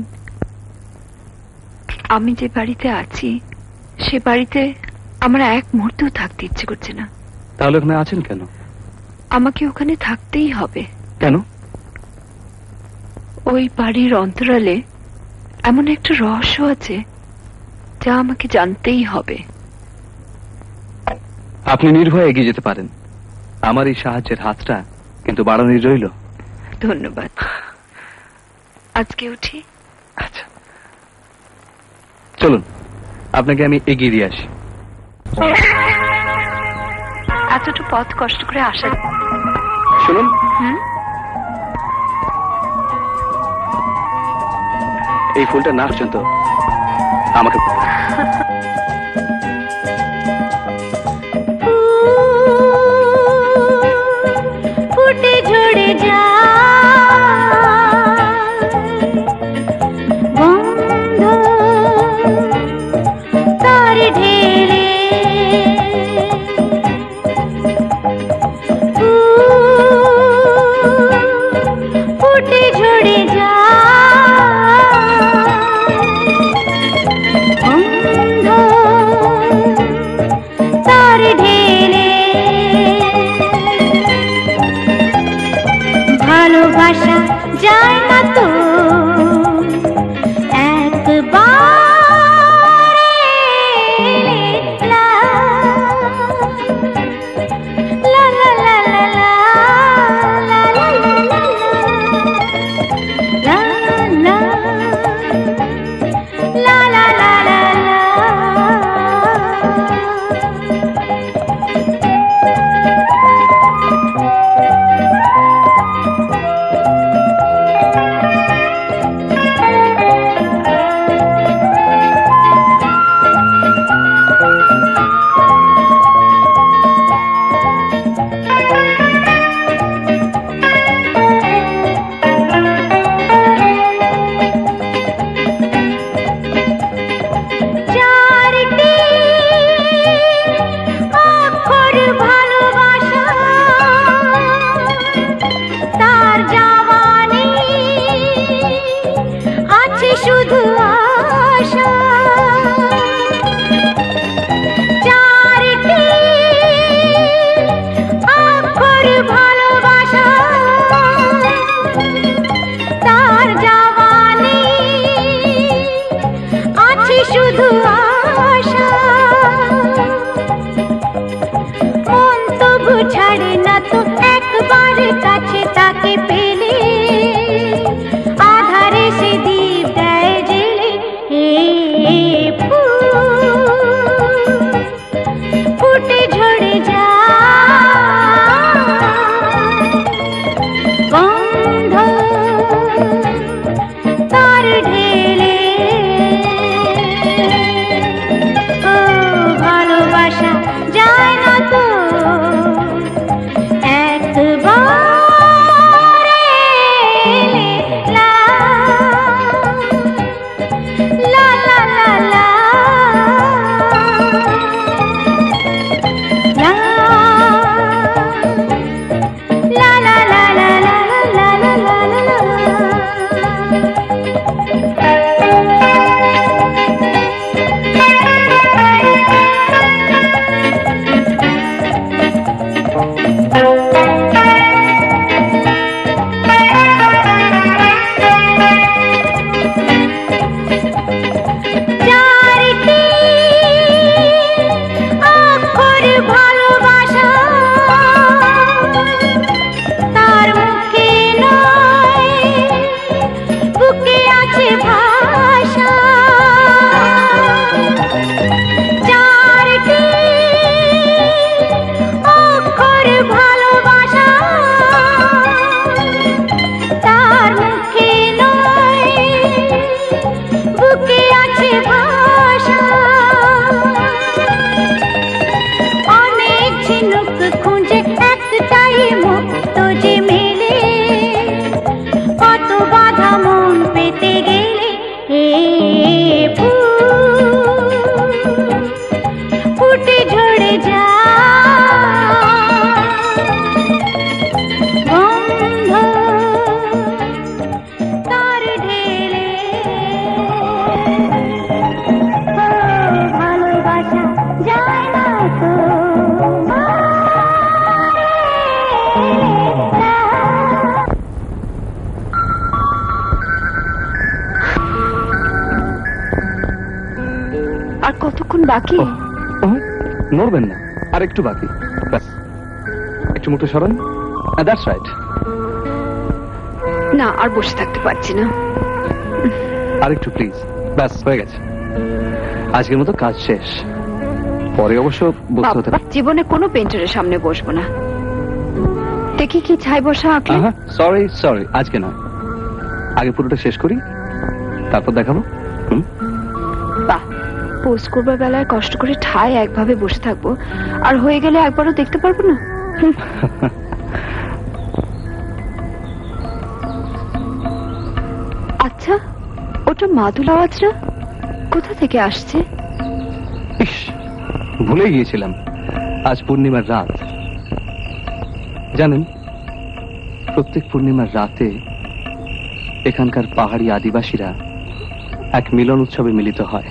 আমি যে বাড়িতে আছি সে বাড়িতে আমার এক মুহূর্তেও থাকতে ইচ্ছে করছে না। তাহলে ওখানে আছেন কেন? আমাকে ওখানে থাকতেই হবে। কেন? ওই বাড়ির অন্তরালে এমন একটা রহস্য আছে যা আমাকে জানতেই হবে। আপনি নির্ভয়ে এগিয়ে যেতে পারেন, আমার এই সাহায্যের হাতটা কিন্তু বাড়ানোই রইল। ধন্যবাদ। আজকে উঠি? আচ্ছা চলুন, আপনাকে আমি এগিয়ে দিয়ে আসি। এতটুকু পথ কষ্ট করে আসা। শুনুন, এই ফুলটা না পর্যন্ত আমাকে ফুটে ঝরে যা বন্ধ তার ঢেলে ফুটে ঝরে যা বন্ধ তার ঢেলে ভালোবাসা যায় না তো একবার লা লা লা লা লা লা লা লা লা লা লা শুধু আশা চারটি অক্ষর ভালোবাসা তার জওয়ানি আছে শুধু আশা মন তবু ছাড়ে না তো একবার কাছে তাকে পেলে আধারে সে দীপ দেয় জেলে ফুটে ঝরে যা বন্ধ তার ঢেলে ও ভালোবাসা যায় না তো একবার লা লা লা লা লা লা লা লা লা লা লা লা লা লা চারটি অক্ষর ভালোবাসা তার মুখে নয় বুকে আছে ভাষা চারটি অক্ষর ভালোবাসা তার মুখে নয় বুকে আছে ভাষা অনেক ঝিনুক খুঁজে একটাই মুক্ত যে মেলে কত বাধা মন পেতে গেলে ফুটে ঝরে যা বন্ধ তার ঢেলে ভালোবাসা যায় না তো আর কতক্ষণ বাকি? নড়বেন না, আর একটু বাকি, ব্যাস। একটু মুখটা সরান। That's right. না, আর বসে থাকতে পারছি না। আর একটু প্লিজ, ব্যাস হয়ে গেছে। আজকের মতো কাজ শেষ। পরে অবশ্য বুঝতে হতে বাবা, জীবনে কোনো পেন্টারের সামনে বসবো না। দেখি কি ছাই বসা আঁকলে। সরি সরি, আজকে নয়, আগে পুরোটা শেষ করি, তারপর দেখাবো। বাহ, পোস্ট করবার বেলায় কষ্ট করে ঠায় একভাবে বসে থাকবো, আর হয়ে গেলে একবারও দেখতে পারবো না। আচ্ছা, ওটা মাদুল আওয়াজটা কোথা থেকে আসছে? ইস, ভুলে গিয়েছিলাম, আজ পূর্ণিমার রাত। জানেন, প্রত্যেক পূর্ণিমার রাতে এখানকার পাহাড়ি আদিবাসীরা এক মিলন উৎসবে মিলিত হয়।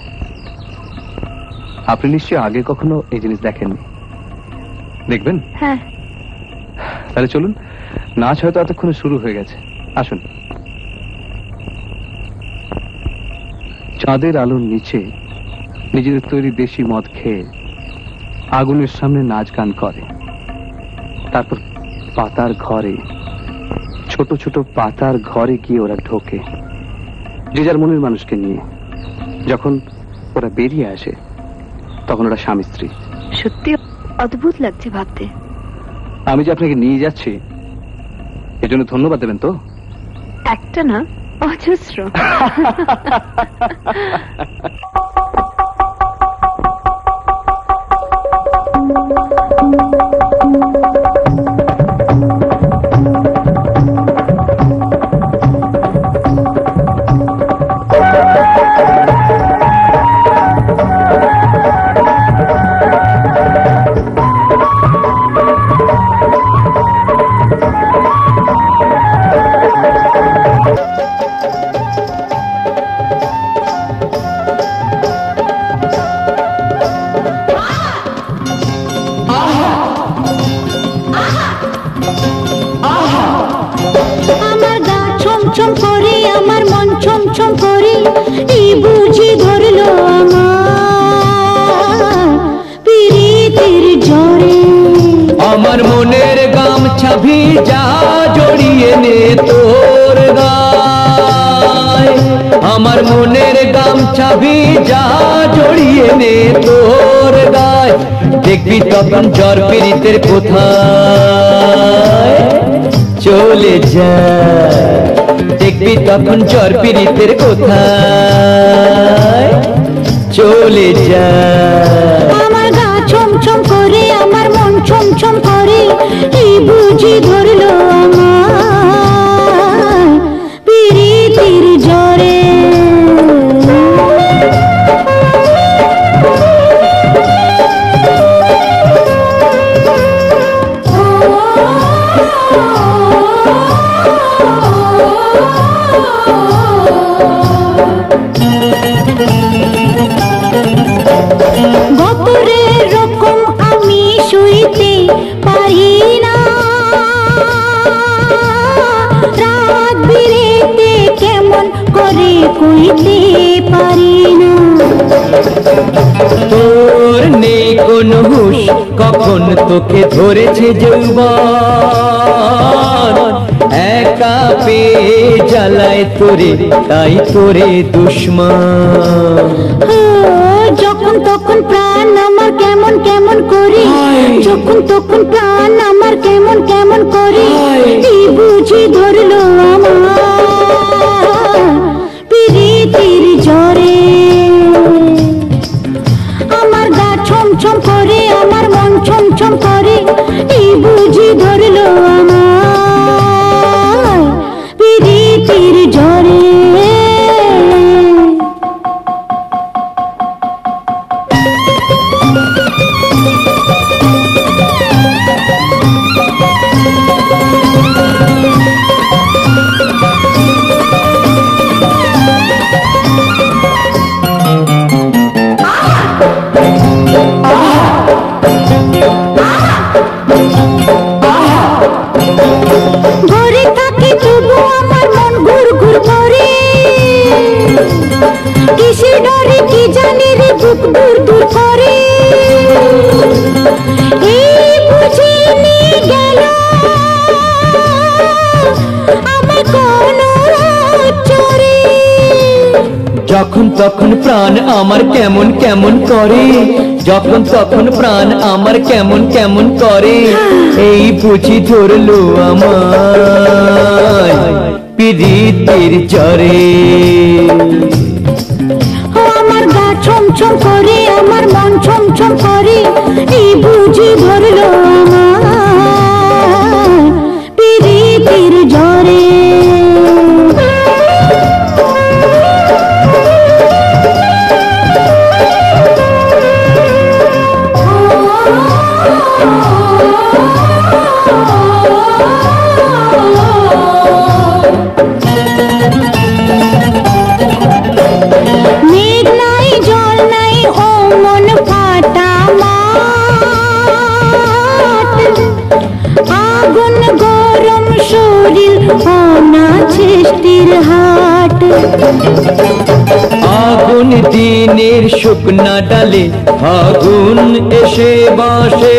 আপনি নিশ্চয়ই আগে কখনো এই জিনিস দেখেননি, দেখবেন? হ্যাঁ। তাহলে চলুন, নাচ হয়তো এতক্ষণে শুরু হয়ে গেছে, আসুন। চাঁদের আলোর নিচে নিজেদের তৈরি দেশি মদ খেয়ে আগুনের সামনে নাচ গান করে, তারপর পাতার ঘরে, ছোট ছোট পাতার ঘরে গিয়ে ওরা ঢোকে যে যার মনের মানুষকে নিয়ে। যখন ওরা বেরিয়ে আসে তখন ওরা স্বামী স্ত্রী। সত্যি অদ্ভুত লাগছে ভাবতে। আমি যে আপনাকে নিয়ে যাচ্ছি এজন্য ধন্যবাদ দেবেন তো? একটা না, অজস্র। আমার মনের গামছা ভিজা জড়িয়ে নে তোর গায়, আমার মনের গামছা ভিজা জড়িয়ে নে তোর গায়। দেখবি তখন জ্বর পীড়িতের কোথায় চলে যায়, দেখবি তখন জ্বর পীড়িতের কোথায় চলে যায়। আমার গা ছমছম করে, আমার মন ছমছম করে, এই বুঝি ধরলো আমার পীড়িতের জ্বরে। গতরের রকম আমি শুইতে পারি না, রাত বিরেতে কেমন করে কইতে পারি না। তোর নেই কোনো হুঁশ, কখন তোকে ধরেছে যৌবন, একা পেয়ে জ্বালায় তোরে, তাই তোরে দুশ্মন। যখন তখন প্রাণ আমার কেমন কেমন করে, যখন তখন প্রাণ আমার কেমন কেমন করে, এই বুঝি ধরলো আমার পীড়িতের জ্বরে। আমার গা ছমছম করে, আমার মন ছমছম করে, এই বুঝি ধরলো আমার পীড়িতের জ্বরে। ঘরে থাকি তবু আমার মন ঘুর ঘুর করে, কিসের ডরে কি জানি রে বুক দূর দূর করে। এই বুঝি নিয়ে গেল আমার কোন চোরে। যখন তখন প্রাণ আমার কেমন কেমন করে, যখন তখন প্রাণ আমার কেমন কেমন করে, এই বুঝি ধরলো আমার পিরিতের জ্বরে। আমার গা ছমছম করে, আমার মন ছমছম করে, এই বুঝি ধরলো আমার পিরিতের জ্বরে। মেঘ নাই জল নাই ও মন ফাটা মাঠ, আগুন গরম শরীর অনা সৃষ্টির হাট। আগুন দিনের শুকনা ডালে আগুন এসে বসে,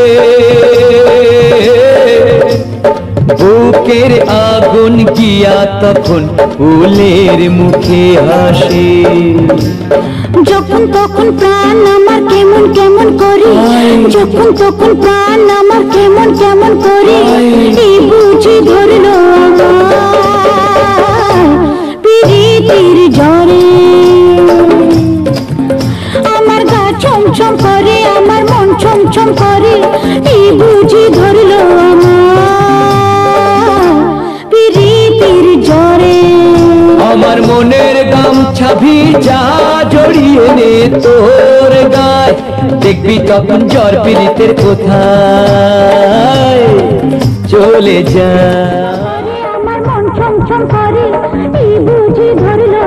বুকের আগুন গিয়া তখন ফুলের মুখে হাসে। যখন তখন প্রাণ আমার কেমন কেমন করে, যখন তখন প্রাণ আমার কেমন কেমন করে, এই বুঝি ধরলো আমার পিরিতির জ্বরে। আমার গা ছমছম করে, আমার মন ছমছম করে, এই বুঝি ধরলো আমার পিরিতির জ্বরে। আমার মনের গামছা ভিজা জড়িয়ে নে তোর গায়, দেখবি তখন জ্বর পীড়িতের কোথায় চলে যায়। আমার মন ছমছম করে, এই বুঝি ধরলো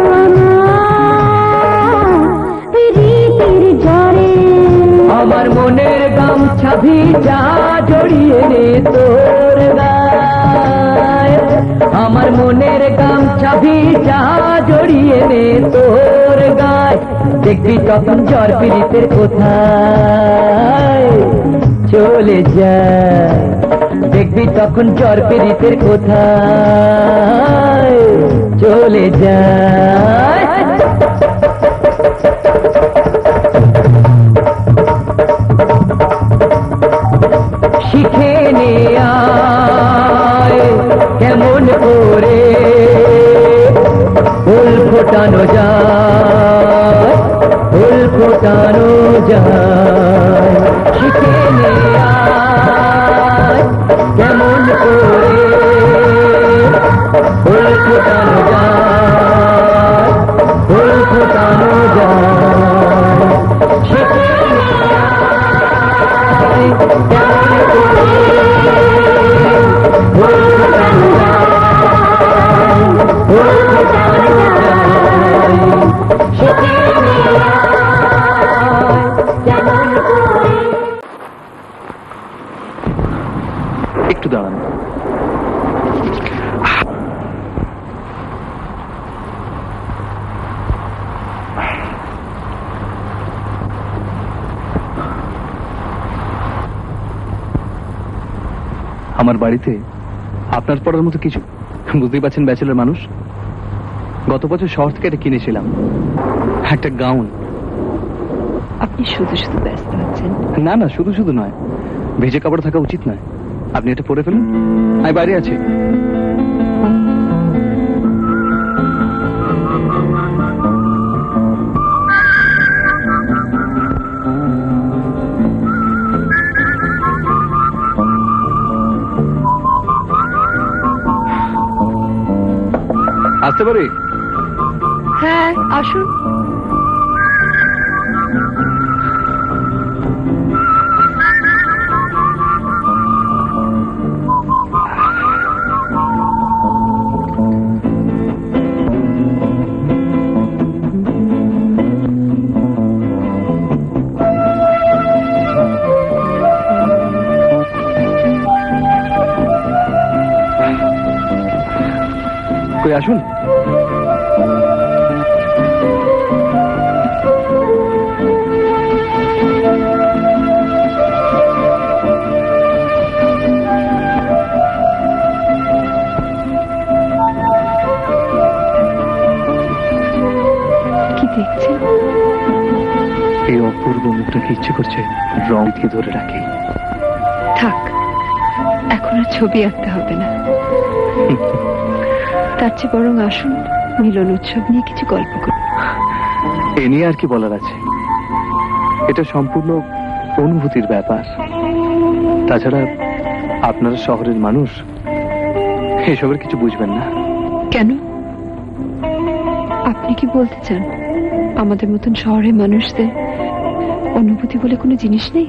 আমার পিরিতির জ্বরে। আমার মনের গামছা ভিজা জড়িয়ে নে তোর গায়, আমার মনের গামছা ভিজা জড়িয়ে নে তোর গায়, দেখবি তখন জ্বর পীড়িতের কোথায় চলে যায়, দেখবি তখন জ্বর পীড়িতের কোথায় চলে যায়। শিখে নে আয় কেমন করে ফুল ফোটানো যায়, ফুল ফোটানো যায়। শিখে নে আয় কেমন করে ফুল ফোটানো যায়, ফুল ফোটানো যায়। শিখে নে আয় কেমন করে ফুল ফোটানো যায়, ফুল ফোটানো যায়। শিখে নে আয় কেমন করে। একটু দাঁড়ান। আমার বাড়িতে আপনার পড়ার মতো কিছু, বুঝতেই পারছেন ব্যাচেলর মানুষ। গত বছর শহর থেকে এটা কিনেছিলাম, একটা গাউন। আপনি শুধু শুধু ব্যস্ত আছেন। না না, শুধু শুধু নয়, ভেজে কাপড় থাকা উচিত নয়। আপনি এটা পরে ফেলুন, আমি বাইরে আছি। আসতে পারি? হ্যাঁ আসুন। কই আসুন। কি দেখছেন? এই অপূর্ব মুখটাকে ইচ্ছে করছে রং দিয়ে ধরে রাখি। থাক, এখন আর ছবি আঁকতে হবে না। তার চেয়ে বরং আসুন মিলন উৎসব নিয়ে কিছু গল্প করুন। এ নিয়ে আর কি বলার আছে, এটা সম্পূর্ণ অনুভূতির ব্যাপার। তাছাড়া আপনারা শহরের মানুষ, এসবের কিছু বুঝবেন না। কেন? আপনি কি বলতে চান আমাদের মতন শহরের মানুষদের অনুভূতি বলে কোনো জিনিস নেই?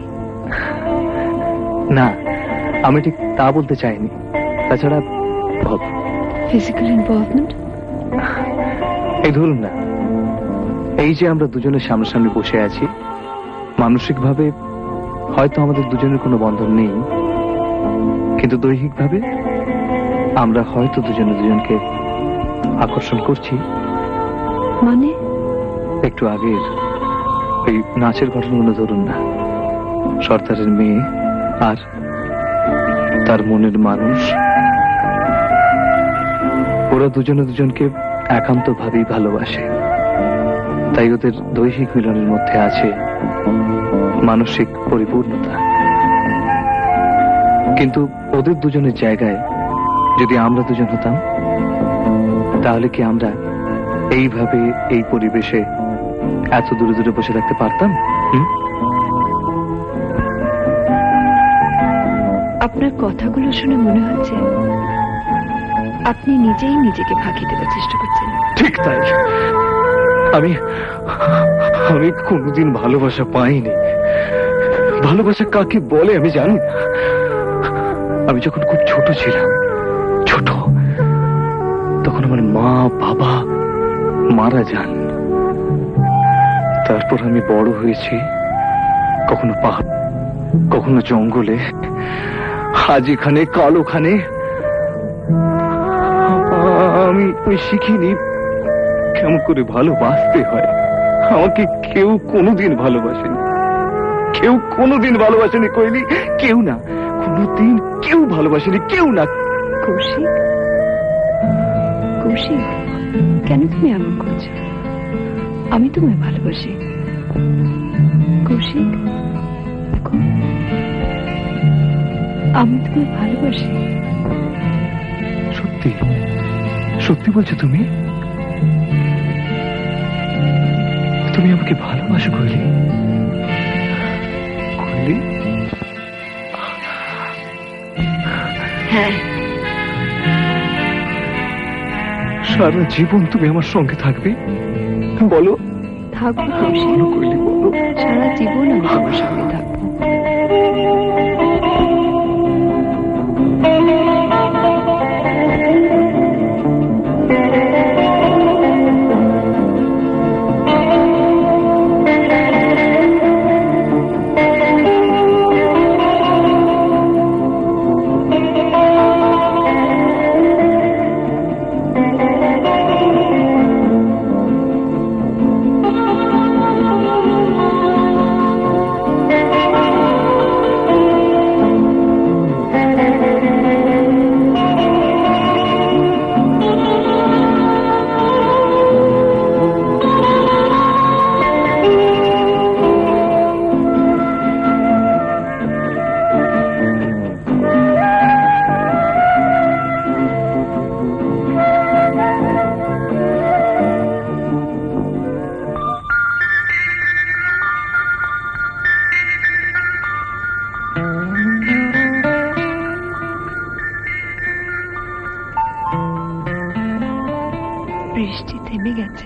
না, আমি ঠিক তা বলতে চাইনি। তাছাড়া ফিজিক্যাল ইনভলভমেন্ট, এই ধরুন না, এই যে আমরা দুজনের সামনাসামনি বসে আছি, মানসিকভাবে হয়তো আমাদের দুজনের কোনো বন্ধন নেই, কিন্তু দৈহিকভাবে আমরা হয়তো দুজনে দুজনকে আকর্ষণ করছি। মানে? একটু আগের ওই নাচের ঘটনাগুলো ধরুন না, সর্দারের মেয়ে আর তার মনের মানুষ, ওরা দুজনে দুজনকে একান্ত ভাবেই ভালোবাসে। তাই ওদের দৈহিক মিলনের মধ্যে আছে মানসিক পরিপূর্ণতা। কিন্তু ওদের দুজনের জায়গায় যদি আমরা দুজন হতাম, তাহলে কি আমরা এইভাবে এই পরিবেশে এত দূরে দূরে বসে থাকতে পারতাম? আপনার কথাগুলো শুনে মনে হচ্ছে আপনি নিজেই নিজেকে ফাঁকি দেওয়ার চেষ্টা করছেন। ঠিক তাই। আমি কোনোদিন ভালোবাসা পাইনি। ভালোবাসা কাকে বলে আমি জানি না। আমি যখন খুব ছোট ছিলাম, তখন আমার মা বাবা মারা যান। তারপর আমি বড় হয়েছি, কখনো পাহাড়, কখনো জঙ্গলে, আজ এখানে কাল ওখানে। আমি শিখিনি কেমন করে ভালোবাসতে হয়। আমাকে কেউ কোনোদিন ভালোবাসেনি, কেউ কোনোদিন ভালোবাসেনি কইলি, কেউ না, কোনোদিন কেউ ভালোবাসেনি, কেউ না। কৌশিক, কৌশিক, কেন তুমি এমন করছো? আমি তোমায় ভালোবাসি কৌশিক, আমি তোমায় ভালোবাসি। সত্যি সত্যি বলছো তুমি? তুমি আমাকে ভালোবাসো কইলি? কইলি? হ্যাঁ। সারা জীবন তুমি আমার সঙ্গে থাকবে? বলো। থাকবো কৌশিক, কইলি বলো। সারা জীবন আমি তোমার সঙ্গে থাকবো। বৃষ্টি থেমে গেছে।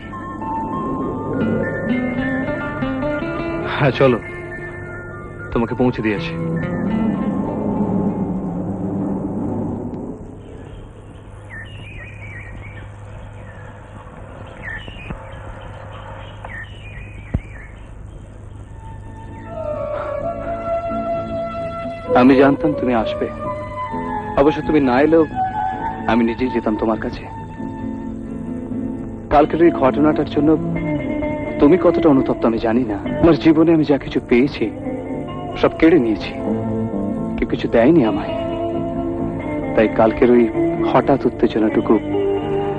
হ্যাঁ চলো, তোমাকে পৌঁছে দিয়েছি। আমি জানতাম তুমি আসবে। অবশ্য তুমি না এলেও আমি নিজেই যেতাম তোমার কাছে। কালকের এই ঘটনাটার জন্য তুমি কতটা অনুতপ্ত আমি জানি না। আমার জীবনে আমি যা কিছু পেয়েছি সব কেড়ে নিয়েছি, কেউ কিছু দেয়নি আমায়। তাই কালকের ওই হঠাৎ উত্তেজনাটুকু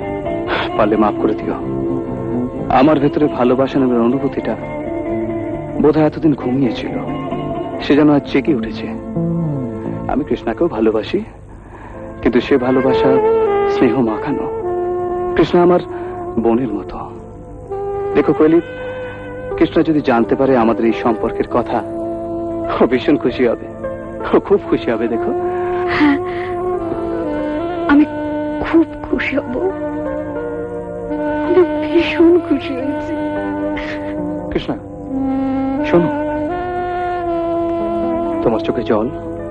পারলে মাফ করে দিও। আমার ভেতরে ভালোবাসা নামের অনুভূতিটা বোধহয় এতদিন ঘুমিয়েছিল, সে যেন আজ জেগে উঠেছে। আমি কৃষ্ণাকেও ভালোবাসি, কিন্তু সে ভালোবাসা স্নেহ মাখানো। কৃষ্ণা আমার বোনের মতো। দেখো কোয়েলি, কৃষ্ণা যদি জানতে পারে আমাদের এই সম্পর্কের কথা, ও ভীষণ খুশি হবে, ও খুব খুশি হবে। দেখো, হ্যাঁ, আমি খুব খুশি হব, আমি ভীষণ খুশি হয়েছি। কৃষ্ণা শোনো, তোমার চোখে জল,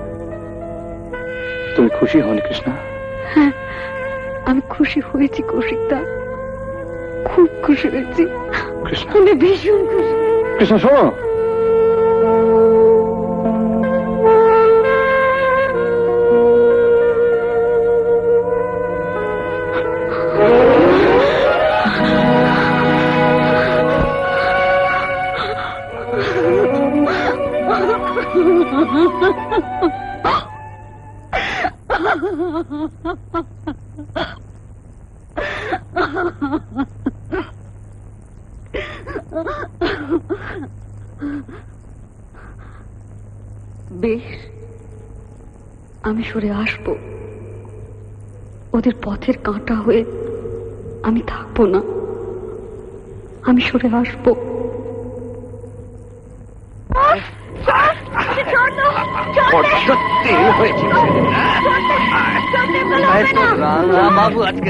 তুমি খুশি হন কৃষ্ণা? হ্যাঁ, আমি খুশি হয়েছি কৌশিকদা, খুব খুশি হয়েছি। কৃষ্ণা, আমি ভীষণ খুশি। কৃষ্ণা শোনো, বেশ, আমি সরে আসবো। ওদের পথের কাঁটা হয়ে আমি থাকবো না, আমি সরে আসবো। বাবু আজকে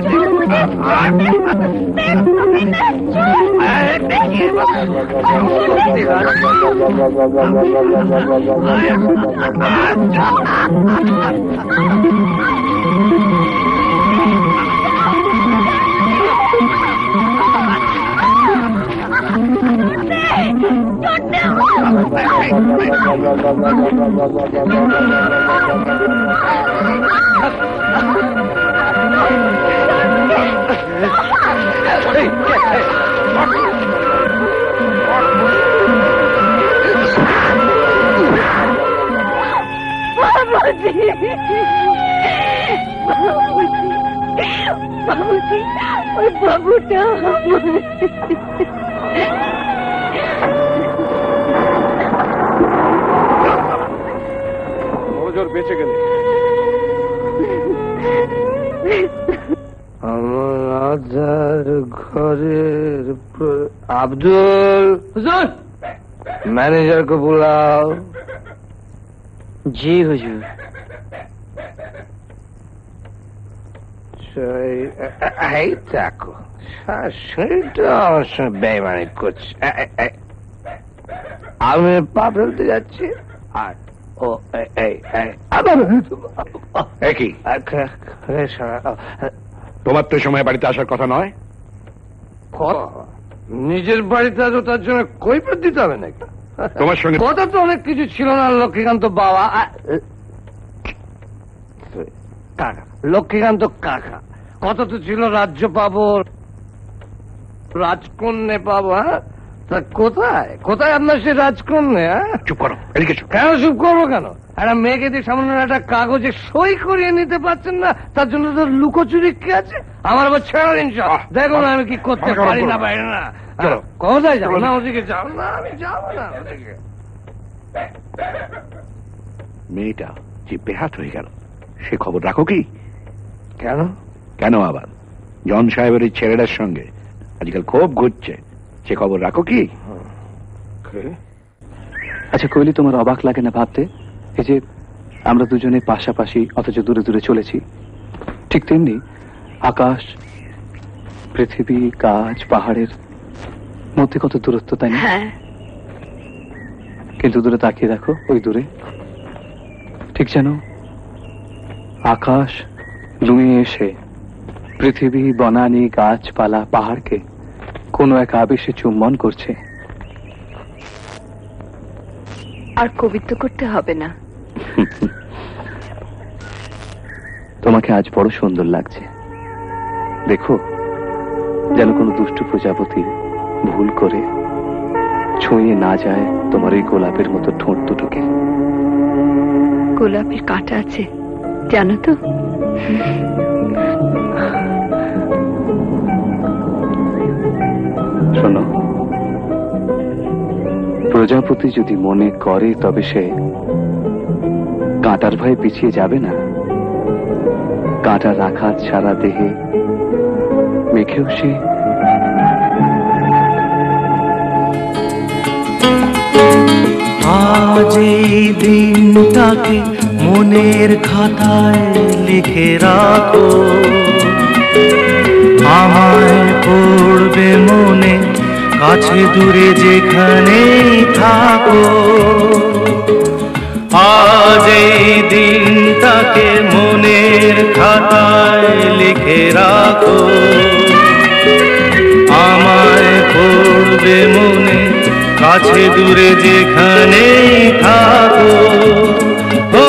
বাবুজি, ওই বাবুটা নজর বেঁচে গেলে। আমার আধার ঘরের আব্দুল হুজুর, मैनेजर को बुलाओ। जी हुजूर। এই দেখো, শরীরটা আমার সঙ্গে বেইমানি করছে। আমি পা ফেলতে যাচ্ছি আর ও একই তোমার তো সময় বাড়িতে আসার কথা নয়। নিজের বাড়িতে আসো, তার জন্য কৈফিয়ত দিতে হবে নাকি? তোমার সঙ্গে কথা তো অনেক কিছু ছিল না লক্ষ্মীকান্ত বাবা। কাকা, লক্ষ্মীকান্ত কাকা, কত তো ছিল রাজ্য পাবো, রাজকন্যে পাবো। হ্যাঁ, তা কোথায় কোথায় আপনার সে রাজকন্যে? হ্যাঁ, চুপ করো, এদিকে কেন চুপ করবো কেন? একটা মেয়েকে দিয়ে সামান্য একটা কাগজে সই করিয়ে নিতে পারছেন না, তার জন্য তো লুকোচুরি কি আছে? আমার আবার ছেড়ে দিন সব। দেখো না আমি কি করতে পারি না বাইরে না। কোথায় যাবো না? ওদিকে যাও না, আমি যাবো না ওদিকে। মেয়েটা যে বেহাত হয়ে গেল, সে খবর রাখো কি? কেন কেন আবার জন সাহেবের এই ছেলেটার সঙ্গে আজকাল খুব ঘুরছে, সে খবর রাখো কি? আচ্ছা কোয়েলি, তোমার অবাক লাগে না ভাবতে, এই যে আমরা দুজনে পাশাপাশি অথচ দূরে দূরে চলেছি, ঠিক তেমনি আকাশ, পৃথিবী, গাছ, পাহাড়ের মধ্যে কত দূরত্ব, তাই না? কিন্তু দূরে তাকিয়ে দেখো, ওই দূরে ঠিক যেন আকাশ লুমিয়ে এসে পৃথিবী, বনানী, গাছপালা, পাহাড়কে কোনো এক আবেশে চুম্বন করছে। আর কবিত্ব করতে হবে না। তোমাকে আজ বড় সুন্দর লাগছে। দেখো, যেন কোনো দুষ্ট প্রজাপতি ভুল করে ছুঁয়ে না যায় তোমার এই গোলাপের মতো ঠোঁট দুটোকে। গোলাপের কাঁটা আছে জানো তো? শোনো, প্রজাপতি যদি মনে করে তবে সে কাঁটার ভয়ে পিছিয়ে যাবে না। কাঁটা রাখা ছাড়া দেহে মেখেও সে আজ এই দিনটাকে মনের খাতায় লিখে রাখো, আমায় পড়বে মনে কাছে দূরে যেখানেই থাকো। আজ এই দিনটাকে মনের খাতায় লিখে রাখো, আমায় পড়বে মনে কাছে দূরে যেখানেই থাকো। ও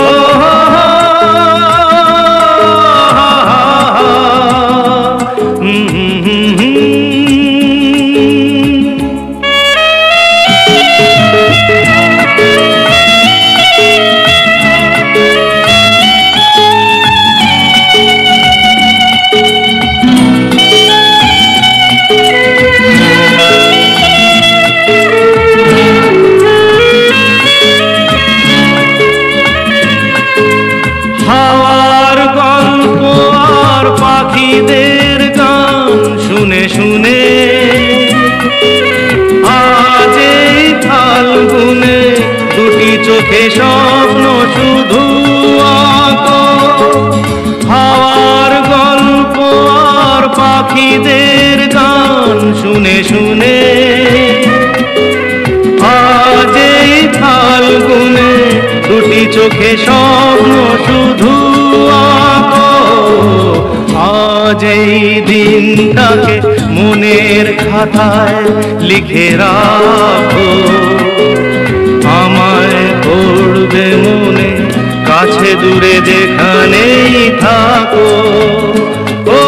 পাখিদের গান শুনে শুনে আজ এই ফাল্গুনে দুটি চোখে স্বপ্ন শুধু আঁকো। হাওয়ার গল্প আর পাখিদের গান শুনে শুনে আজ এই ফাল্গুনে দুটি চোখে স্বপ্ন শুধু আঁকো। আজ এই দিনটাকে মনের খাতায় লিখে রাখো, আমায় পড়বে মনে কাছে দূরে যেখানেই থাকো। ও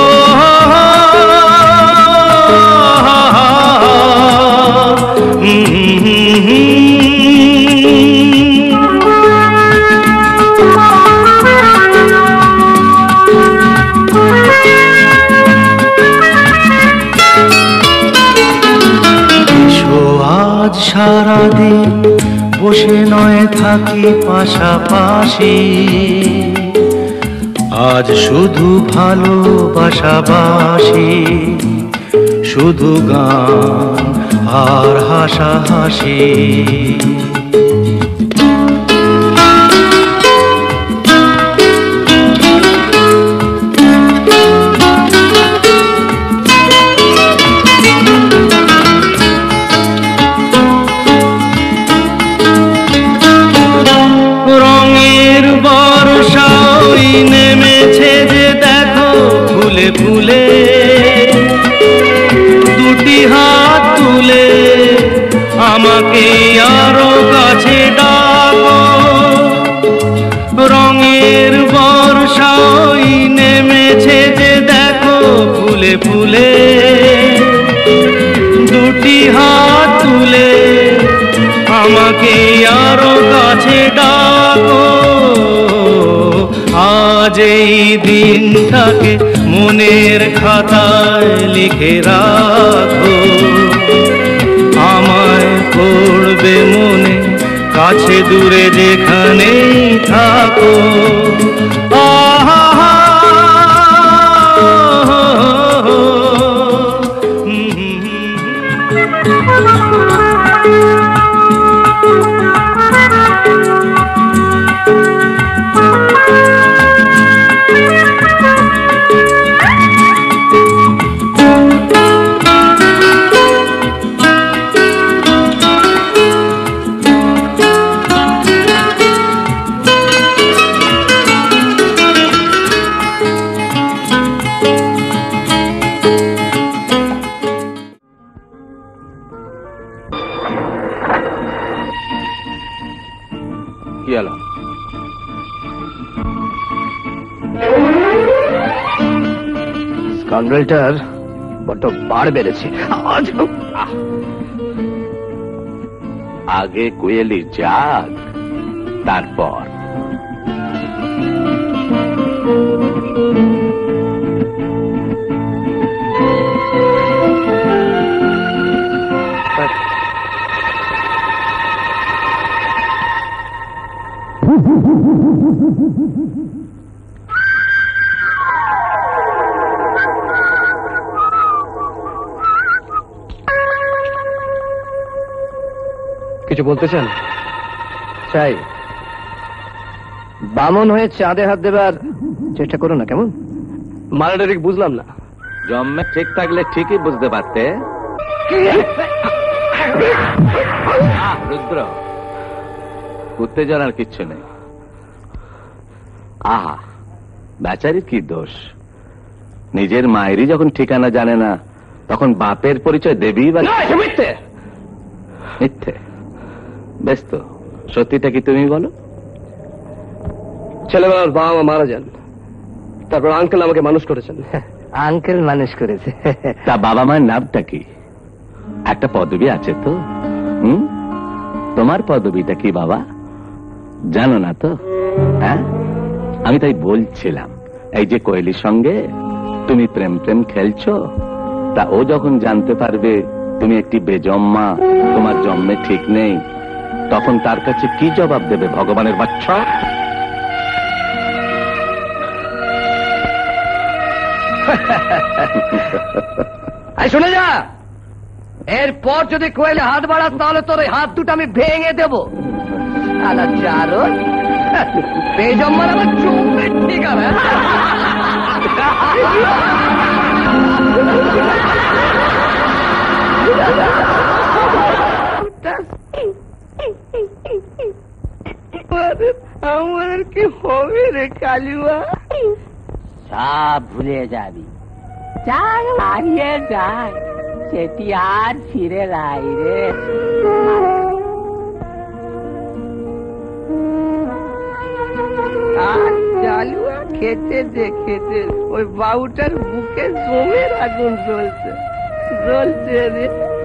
আজ সারাদিন বসে নয় থাকি পাশাপাশি, আজ শুধু ভালোবাসাবাসি, শুধু গান আর হাসাহাসি। নেমেছে যে দেখো ফুলে ফুলে, দুটি হাত তুলে আমাকে আরো কাছে ডাকো। রঙের বর্ষাই নেমেছে যে দেখো ফুলে ফুলে, দুটি হাত তুলে আমাকে আরো কাছে ডাকো। আজ এই দিনটাকে মনের খাতায় লিখে রাখো, আমায় পড়বে মনে কাছে দূরে যেখানেই থাকো। আহা স্কাউন্ডারটার বড্ড বাড় বেড়েছে। আগে কোয়েলি যাক, তারপর কিছু বলতে চান? চাই। বামন হয়ে চাঁদে হাত দেবার চেষ্টা করো না, কেমন? মানেটা ঠিক বুঝলাম না। জন্মে ঠিক থাকলে ঠিকই বুঝতে পারতে। রুদ্র, উত্তেজনার কিচ্ছু নেই। আহা, বেচারির কি দোষ? নিজের মায়েরই যখন ঠিকানা জানে না, তখন বাপের পরিচয় দেবেই বা মিথ্যে? মিথ্যে? বেশ তো, সত্যিটা কি তুমি বলো। ছেলেবেলার বাবা মা মারা যান, তারপর আঙ্কেল আমাকে মানুষ করেছেন। আঙ্কেল মানুষ করেছে। তা বাবা মায়ের নামটা কি? একটা পদবি আছে তো? তোমার পদবিটা কি বাবা? জানো না তো? হ্যাঁ, আমি তাই বলছিলাম, এই যে কোয়েলির সঙ্গে তুমি প্রেম প্রেম খেলছো, তা ও যখন জানতে পারবে তুমি একটি বেজম্মা, তোমার জন্মে ঠিক নেই, তখন তার কাছে কি জবাব দেবে ভগবানের বাচ্চা? শুনে যা, এরপর যদি কোয়েলে হাত বাড়াস তাহলে তোর এই হাত দুটো আমি ভেঙে দেবো। বেজম্মার আমার চুপে ঠিক হবে। আমার কি হবে রে কালুয়া? সব ভুলে যাবি, যা হারিয়ে যায় সেটি আর ফিরে নাই রে। চালুয়া খেতে দেখেছে ওই বাবুটার বুকে জমের আগুন জ্বলছে, জ্বলছে রে।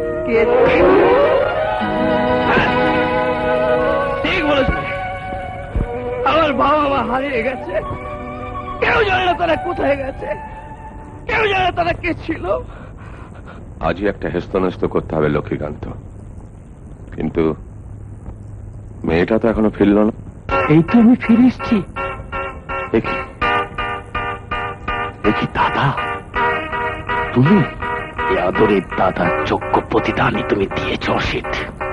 ঠিক বলেছ, আমার বাবা মা হারিয়ে গেছে, কেউ জানে না তারা কোথায় গেছে, কেউ জানে না তারা কে ছিল। আজই একটা হেস্তনেস্ত করতে হবে লক্ষ্মীকান্ত, কিন্তু মেয়েটা তো এখনো ফিরল না। এই তো আমি ফিরে এসছি। দেখি দাদা, তুমি এই আদরের দাদার যোগ্য প্রতিদানই তুমি দিয়েছ অসিত।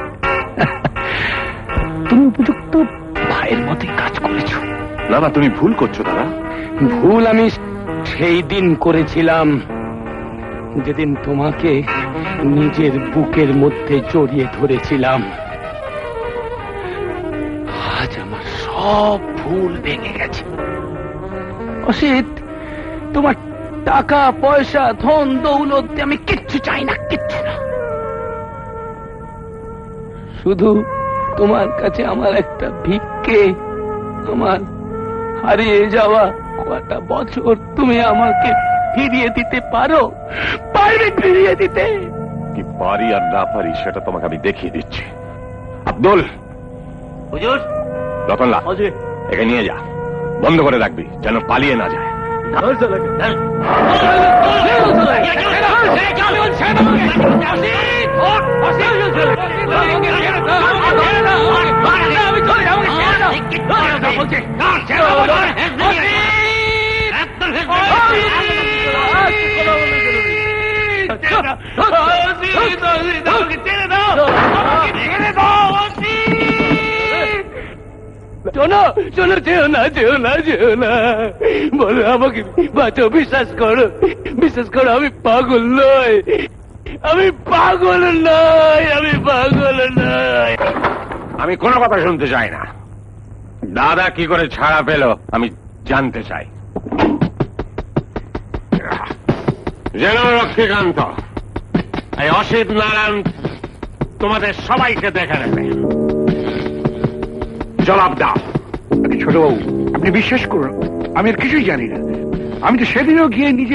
তুমি উপযুক্ত ভাইয়ের মতোই কাজ করেছ। না না, তুমি ভুল করছো দাদা। ভুল আমি সেই দিন করেছিলাম যেদিন তোমাকে নিজের বুকের মধ্যে জড়িয়ে ধরেছিলাম। আজ আমার সব ভুল ভেঙে গেছে অসিত। তোমার টাকা পয়সা ধন দৌলত আমি কিচ্ছু চাই না, কিচ্ছু না। শুধু তোমার কাছে আমার একটা ভিক্ষে, আমার হারিয়ে যাওয়া কটা বছর তুমি আমাকে ফিরিয়ে দিতে পারো? পারবে ফিরিয়ে দিতে? কি পারি আর না পারি সেটা তোমাকে আমি দেখিয়ে দিচ্ছি। আব্দুল, হুজুর, রতনলাল, একে নিয়ে যা, বন্ধ করে রাখবি যেন পালিয়ে না যায়। শোনো শোনো, যেও না যেও না যেও না, বলো আমাকে বাঁচো, বিশ্বাস করো, বিশ্বাস করো, আমি পাগল নই, আমি পাগল নই, আমি পাগল নই। আমি কোনো কথা শুনতে চাই না। দাদা কি করে ছাড়া পেল আমি জানতে চাই। যেন লক্ষ্মীকান্ত, এই অসিত নারায়ণ তোমাদের সবাইকে দেখে নেবে। জবাব দাও। ছোট বাবু, আপনি বিশ্বাস করুন, আমি আর কিছুই জানি না। আমি তো সেদিনও গিয়ে নিজে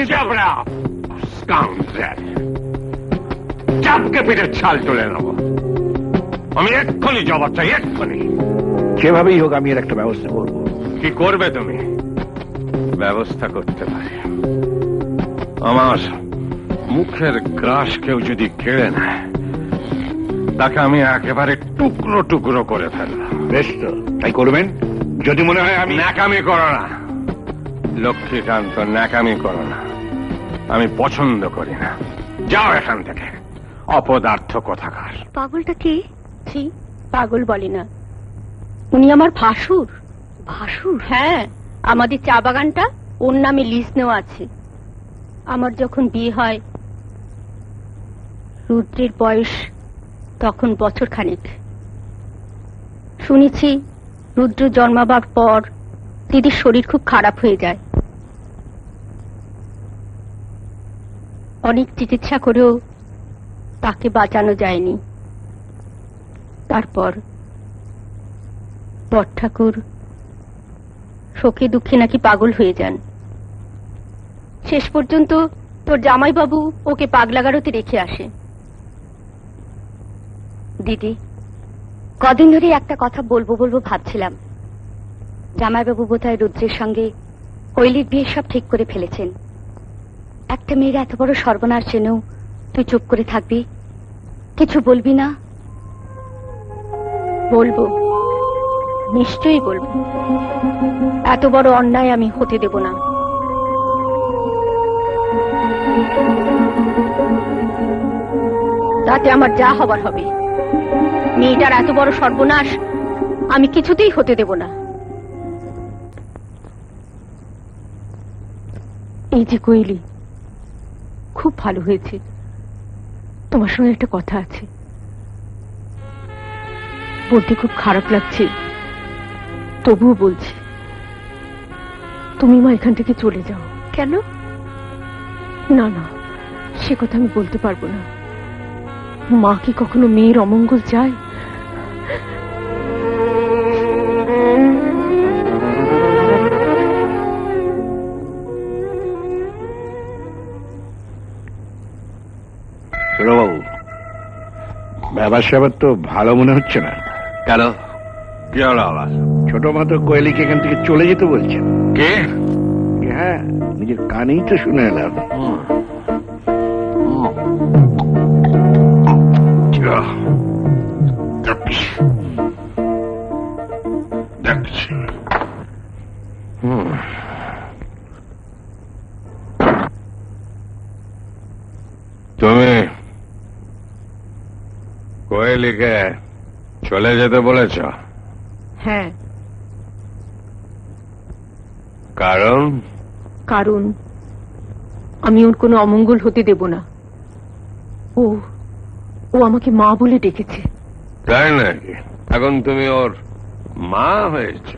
চাপকে পেটের ছাল তুলে নেব। আমি এক্ষুনি জবাব চাই, এক্ষুনি। যেভাবেই হোক আমি এর একটা ব্যবস্থা করব। কি করবে তুমি? ব্যবস্থা করতে পারে আমার মুখের গ্রাস কেউ যদি কেড়ে নেয়, তাকে আমি একেবারে টুকরো টুকরো করে ফেলব। বেশ তো, তাই করবেন। যদি মনে হয় আমি ন্যাকামি করো না লক্ষ্মীকান্ত, ন্যাকামি করো না, আমি পছন্দ করি না। যাও এখান থেকে, অপদার্থ কোথাকার। পাগলটা কে? পাগল বলে না, উনি আমার ভাসুর। ভাসুর? হ্যাঁ, আমাদের চা বাগানটা ওর নামে লিজ নেওয়া আছে। আমার যখন বিয়ে হয় রুদ্রের বয়স তখন বছর খানিক। শুনেছি রুদ্র জন্মাবার পর দিদির শরীর খুব খারাপ হয়ে যায়। অনেক চিকিৎসা করেও তাকে বাঁচানো যায়নি। তারপর বড় ঠাকুর শোকে দুঃখে নাকি পাগল হয়ে যান। শেষ পর্যন্ত তোর জামাইবাবু ওকে পাগলাগারোতে রেখে আসে। দিদি, কদিন ধরে একটা কথা বলবো বলবো ভাবছিলাম। জামাইবাবু বোধহয় রুদ্রের সঙ্গে কৈলির বিয়ে সব ঠিক করে ফেলেছেন। একটা মেয়ের এত বড় সর্বনাশ জেনেও তুই চুপ করে থাকবি, কিছু বলবি না? বলবো, নিশ্চয়ই বলবো। এত বড় অন্যায় আমি হতে দেব না। তাতে আমার যা হবার হবে। মেয়েটার এত বড় সর্বনাশ আমি কিছুতেই হতে দেব না। এই যে কৈলি, খুব ভালো হয়েছে। তোমার সঙ্গে একটা কথা আছে, বলতে খুব খারাপ লাগছে, তবুও বলছি। তুমি মা এখান থেকে চলে যাও। কেন? না না, সে কথা আমি বলতে পারবো না। মা কি কখনো মেয়ের অমঙ্গল চায়? বাবু, ব্যাপার স্যাপার তো ভালো মনে হচ্ছে না। কেন, কি হলো আবার? ছোট মাত্র কোয়েলিকে এখান থেকে চলে যেতে বলছেন। কে? হ্যাঁ, নিজের কানেই তো শুনে এলাম। তুমি কোয়েলিকে চলে যেতে বলেছ? হ্যাঁ। কারণ? কারণ আমি ওর কোনো অমঙ্গল হতে দেব না। ও ও আমাকে মা বলে ডেকেছে। তাই নাকি? এখন তুমি ওর মা হয়েছ?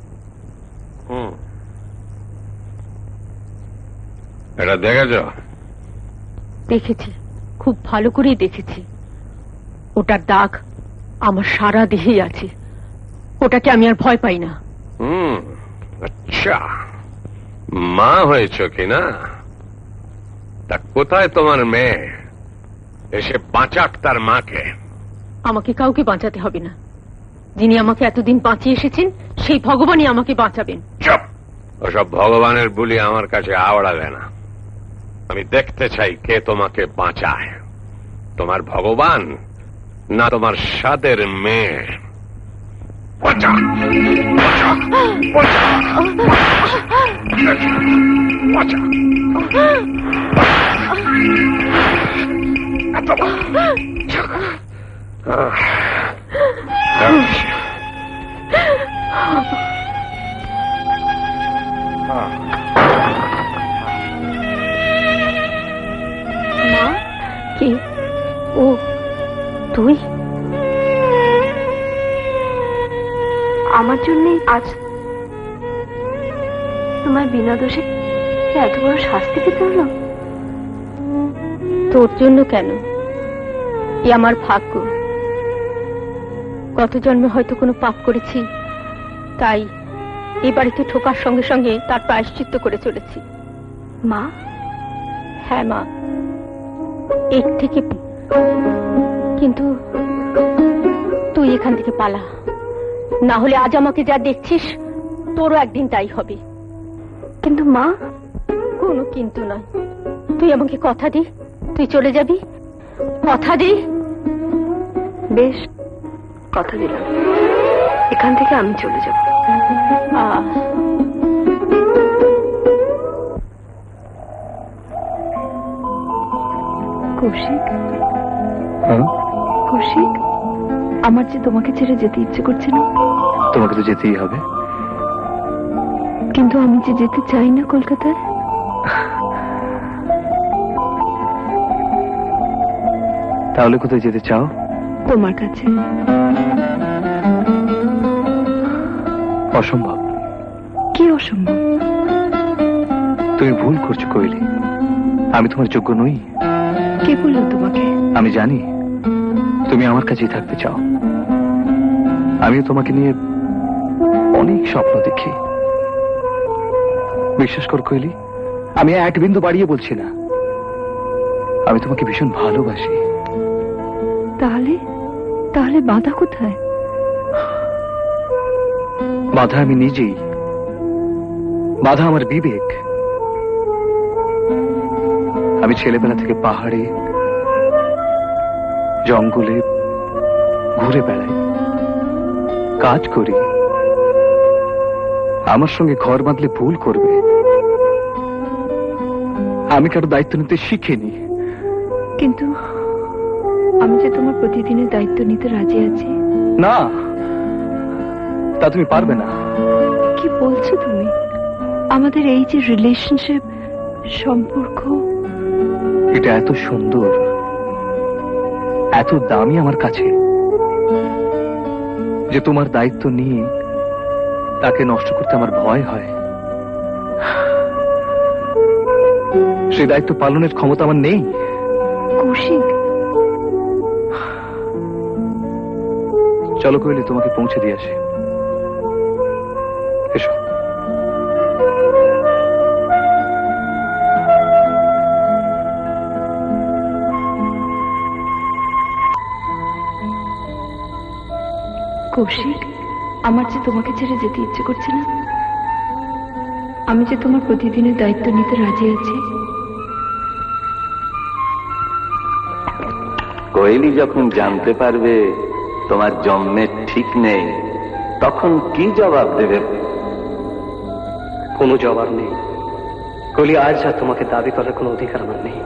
এটা দেখেছ? দেখেছি, খুব ভালো করেই দেখেছি। ওটার দাগ আমার সারা দেহেই আছে। ওটাকে আমি আর ভয় পাই না। আচ্ছা, মা হয়েছ কিনা? তা কোথায় তোমার মেয়ে? এসে বাঁচাক তার মাকে। আমাকে কাউকে বাঁচাতে হবে না। যিনি আমাকে এতদিন বাঁচিয়ে এসেছেন সেই ভগবানই আমাকে বাঁচাবেন। চুপ! ওসব ভগবানের বুলি আমার কাছে আওড়াবে না। আমি দেখতে চাই কে তোমাকে বাঁচায়, তোমার ভগবান না তোমার সাদের মেয়ে। বাঁচা! বাঁচা! বাঁচা! বাঁচা! মা? কে? ও তুই? আমার জন্য আজ তোমার বিনা দোষে এত বড় শাস্তি পেতে হলো? তোর জন্য কেন? এ আমার ভাগ্য। গত জন্মে হয়তো কোনো পাপ করেছি, তাই এ বাড়িতে ঠোকার সঙ্গে সঙ্গে তার প্রায়শ্চিত্ত করে চলেছি। মা? হ্যাঁ মা, এর থেকে। কিন্তু তুই এখান থেকে পালা, না হলে আজ আমাকে যা দেখছিস তোরও একদিন তাই হবে। কিন্তু মা? কোনো কিন্তু নয়। তুই আমাকে কথা দি, তুই চলে যাবি। কথা দি। বেশ, কথা দিলাম, এখান থেকে আমি চলে যাব। কৌশিক, কৌশিক, আমার যে তোমাকে ছেড়ে যেতে ইচ্ছে করছে না। তোমাকে তো যেতেই হবে। কিন্তু আমি যে যেতে চাই না কলকাতায়। তাহলে কোথায় যেতে চাও? তোমার কাছে। অসম্ভব। কি অসম্ভব? তুমি ভুল করছো কোয়েলি, আমি তোমার যোগ্য নই। কে বললো তোমাকে? আমি জানি তুমি আমার কাছেই থাকতে চাও। আমিও তোমাকে নিয়ে অনেক স্বপ্ন দেখি। বিশ্বাস কর কোয়েলি, আমি এক বিন্দু বাড়িয়ে বলছি না, আমি তোমাকে ভীষণ ভালোবাসি। তাহলে তাহলে বাধা কোথায়? বাধা আমি নিজেই, বাধা আমার বিবেক। আমি ছেলেবেলা থেকে পাহাড়ে জঙ্গলে ঘুরে বেড়াই, কাজ করি। আমার সঙ্গে ঘর বাঁধলে ভুল করবে, আমি কারো দায়িত্ব নিতে শিখিনি। কিন্তু আমি যে তোমার প্রতিদিনের দায়িত্ব নিতে রাজি আছি। না, তা তুমি পারবে না। কি বলছো তুমি? আমাদের এই যে রিলেশনশিপ, সম্পর্ক, এটা এত সুন্দর, এত দামি আমার কাছে যে তোমার দায়িত্ব নিয়ে তাকে নষ্ট করতে আমার ভয় হয়। সেই দায়িত্ব পালনের ক্ষমতা আমার নেই। কৌশিক, চলো কোয়েলি, তোমাকে পৌঁছে দিয়ে আসি। এসো। কৌশিক, আমার যে তোমাকে ছেড়ে যেতে ইচ্ছে করছে না। আমি যে তোমার প্রতিদিনের দায়িত্ব নিতে রাজি আছি। কোয়েলি যখন জানতে পারবে তোমার জন্মের ঠিক নেই, তখন কি জবাব দেবে? কোনো জবাব নেই কোয়েলি। আজ আর তোমাকে দাবি করার কোনো অধিকার আমার নেই।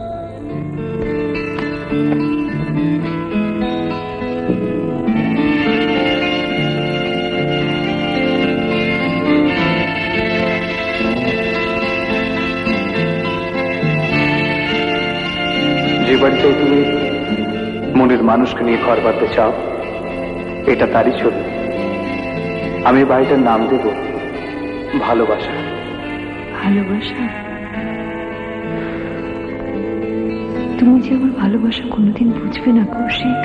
যে বাড়িতে তুমি মনের মানুষকে নিয়ে ঘর বাঁধতে চাও, এটা তারই ছবি। আমি বাড়িটার নাম দেব ভালোবাসা। ভালোবাসা? তুমি যে আমার ভালোবাসা কোনোদিন বুঝবে না কৌশিক।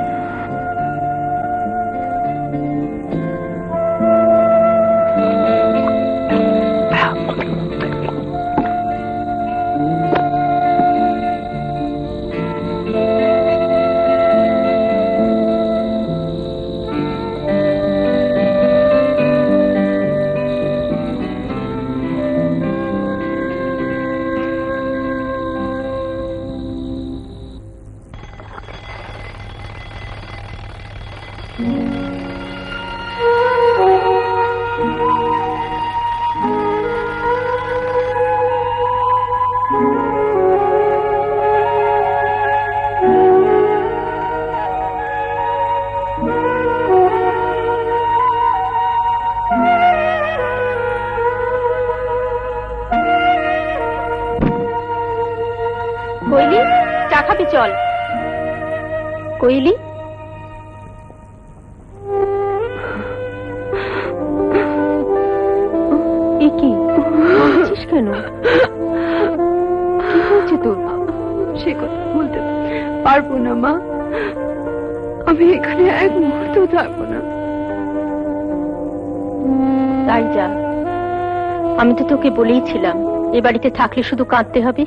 কোয়েলি, চা খাবি? চল। কোয়েলি, এ কি বলছিস কেন? কি হয়েছে তোর? সে কথা বলতে পারবো না মা। আমি এখানে এক মুহূর্ত থাকবো না। তাই যা। আমি তো তোকে বলেইছিলাম এ বাড়িতে থাকলে শুধু কাঁদতে হবে।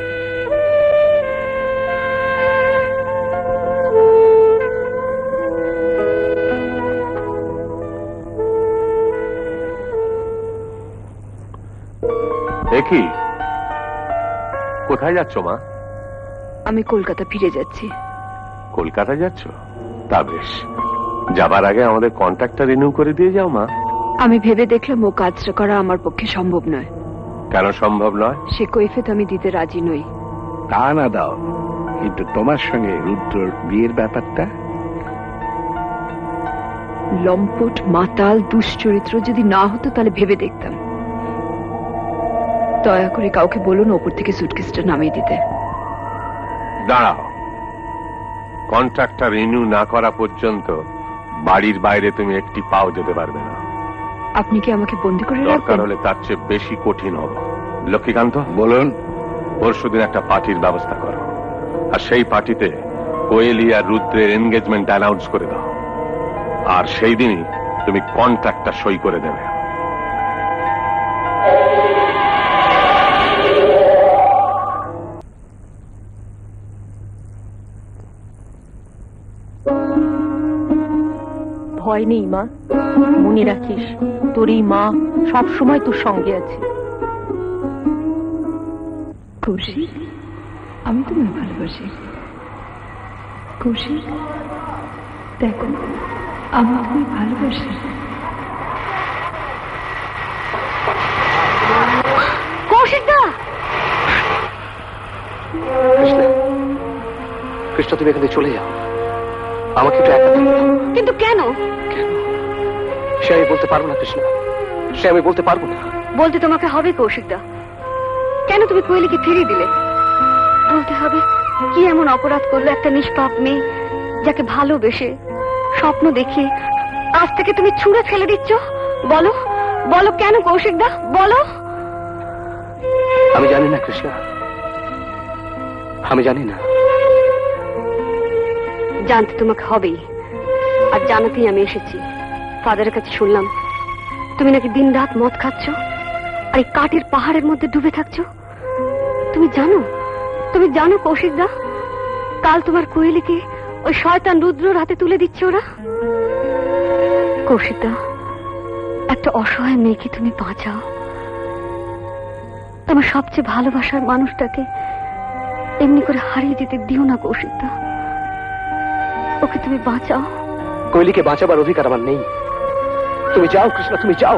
কি কোথায় যাচ্ছ মা? আমি কলকাতা ফিরে যাচ্ছি। কলকাতা যাচ্ছ? তা বেশ, যাবার আগে আমাদের কন্ট্রাক্টটা রিনিউ করে দিয়ে যাও মা। আমি ভেবে দেখলাম ও কাজটা করা আমার পক্ষে সম্ভব নয়। কেন সম্ভব নয়? সে কৈফিয়ত আমি দিতে রাজি নই। তা না দাও, কিন্তু তোমার সঙ্গে রুদ্রর বিয়ের ব্যাপারটা লম্পট মাতাল দুশ্চরিত্র যদি না হতো তাহলে ভেবে দেখতাম। দয়া করে কাউকে বলুন ওপর থেকে সুটকেসটা নামিয়ে দিতে। দাঁড়াও, কন্ট্রাক্টটা রিনিউ না করা পর্যন্ত বাড়ির বাইরে তুমি একটি পাও যেতে পারবে না। আপনি কি আমাকে বন্দি করে দরকার রাখবেন? হলে তার চেয়ে বেশি কঠিন হবে। লক্ষ্মীকান্ত, বলুন। পরশুদিন একটা পার্টির ব্যবস্থা করো, আর সেই পার্টিতে কোয়েলি আর রুদ্রের এনগেজমেন্ট অ্যানাউন্স করে দাও, আর সেই দিনই তুমি কন্ট্রাক্টটা সই করে দেবে। ভয় নেই মা, মনে রাখিস তোর এই মা সব সময় তোর সঙ্গে আছে। কৌশিক, আমি তোমায় ভালোবাসি। কৌশিক, দেখো আমি তোমায় ভালোবাসি। কৌশিক দা! কৃষ্ণ, তুমি এখান থেকে চলে যাও, আমাকে একটু একা থাকতে দাও। কিন্তু কেন? সে আমি বলতে পারবো না কৃষ্ণ, সে আমি বলতে পারবো না। বলতে তোমাকে হবে কৌশিক দা। কেন তুমি কোয়েলিকে ফিরিয়ে দিলে? বলতে হবে কি এমন অপরাধ করলো একটা নিষ্পাপ মেয়ে, যাকে ভালোবেসে স্বপ্ন দেখে আজ থেকে তুমি ছুঁড়ে ফেলে দিচ্ছ? বলো বলো কেন কৌশিক দা, বলো। আমি জানি না কৃষ্ণ, আমি জানি না। জানতে তোমাকে হবেই, আর জানাতেই আমি এসেছি। ফাদারের কাছে শুনলাম তুমি নাকি দিন রাত মদ খাচ্ছ আর এই কাঠের পাহাড়ের মধ্যে ডুবে থাকছো। তুমি জানো কৌশিক দা, কাল তোমার কোয়েলিকে ওই শয়তান রুদ্রর হাতে তুলে দিচ্ছে ওরা। কৌশিক দা, একটা অসহায় মেয়েকে তুমি বাঁচাও। তোমার সবচেয়ে ভালোবাসার মানুষটাকে এমনি করে হারিয়ে যেতে দিও না কৌশিক দা, ওকে তুমি বাঁচাও। কোয়েলিকে বাঁচাবার অধিকার আমার নেই। তুমি যাও কৃষ্ণ, তুমি যাও।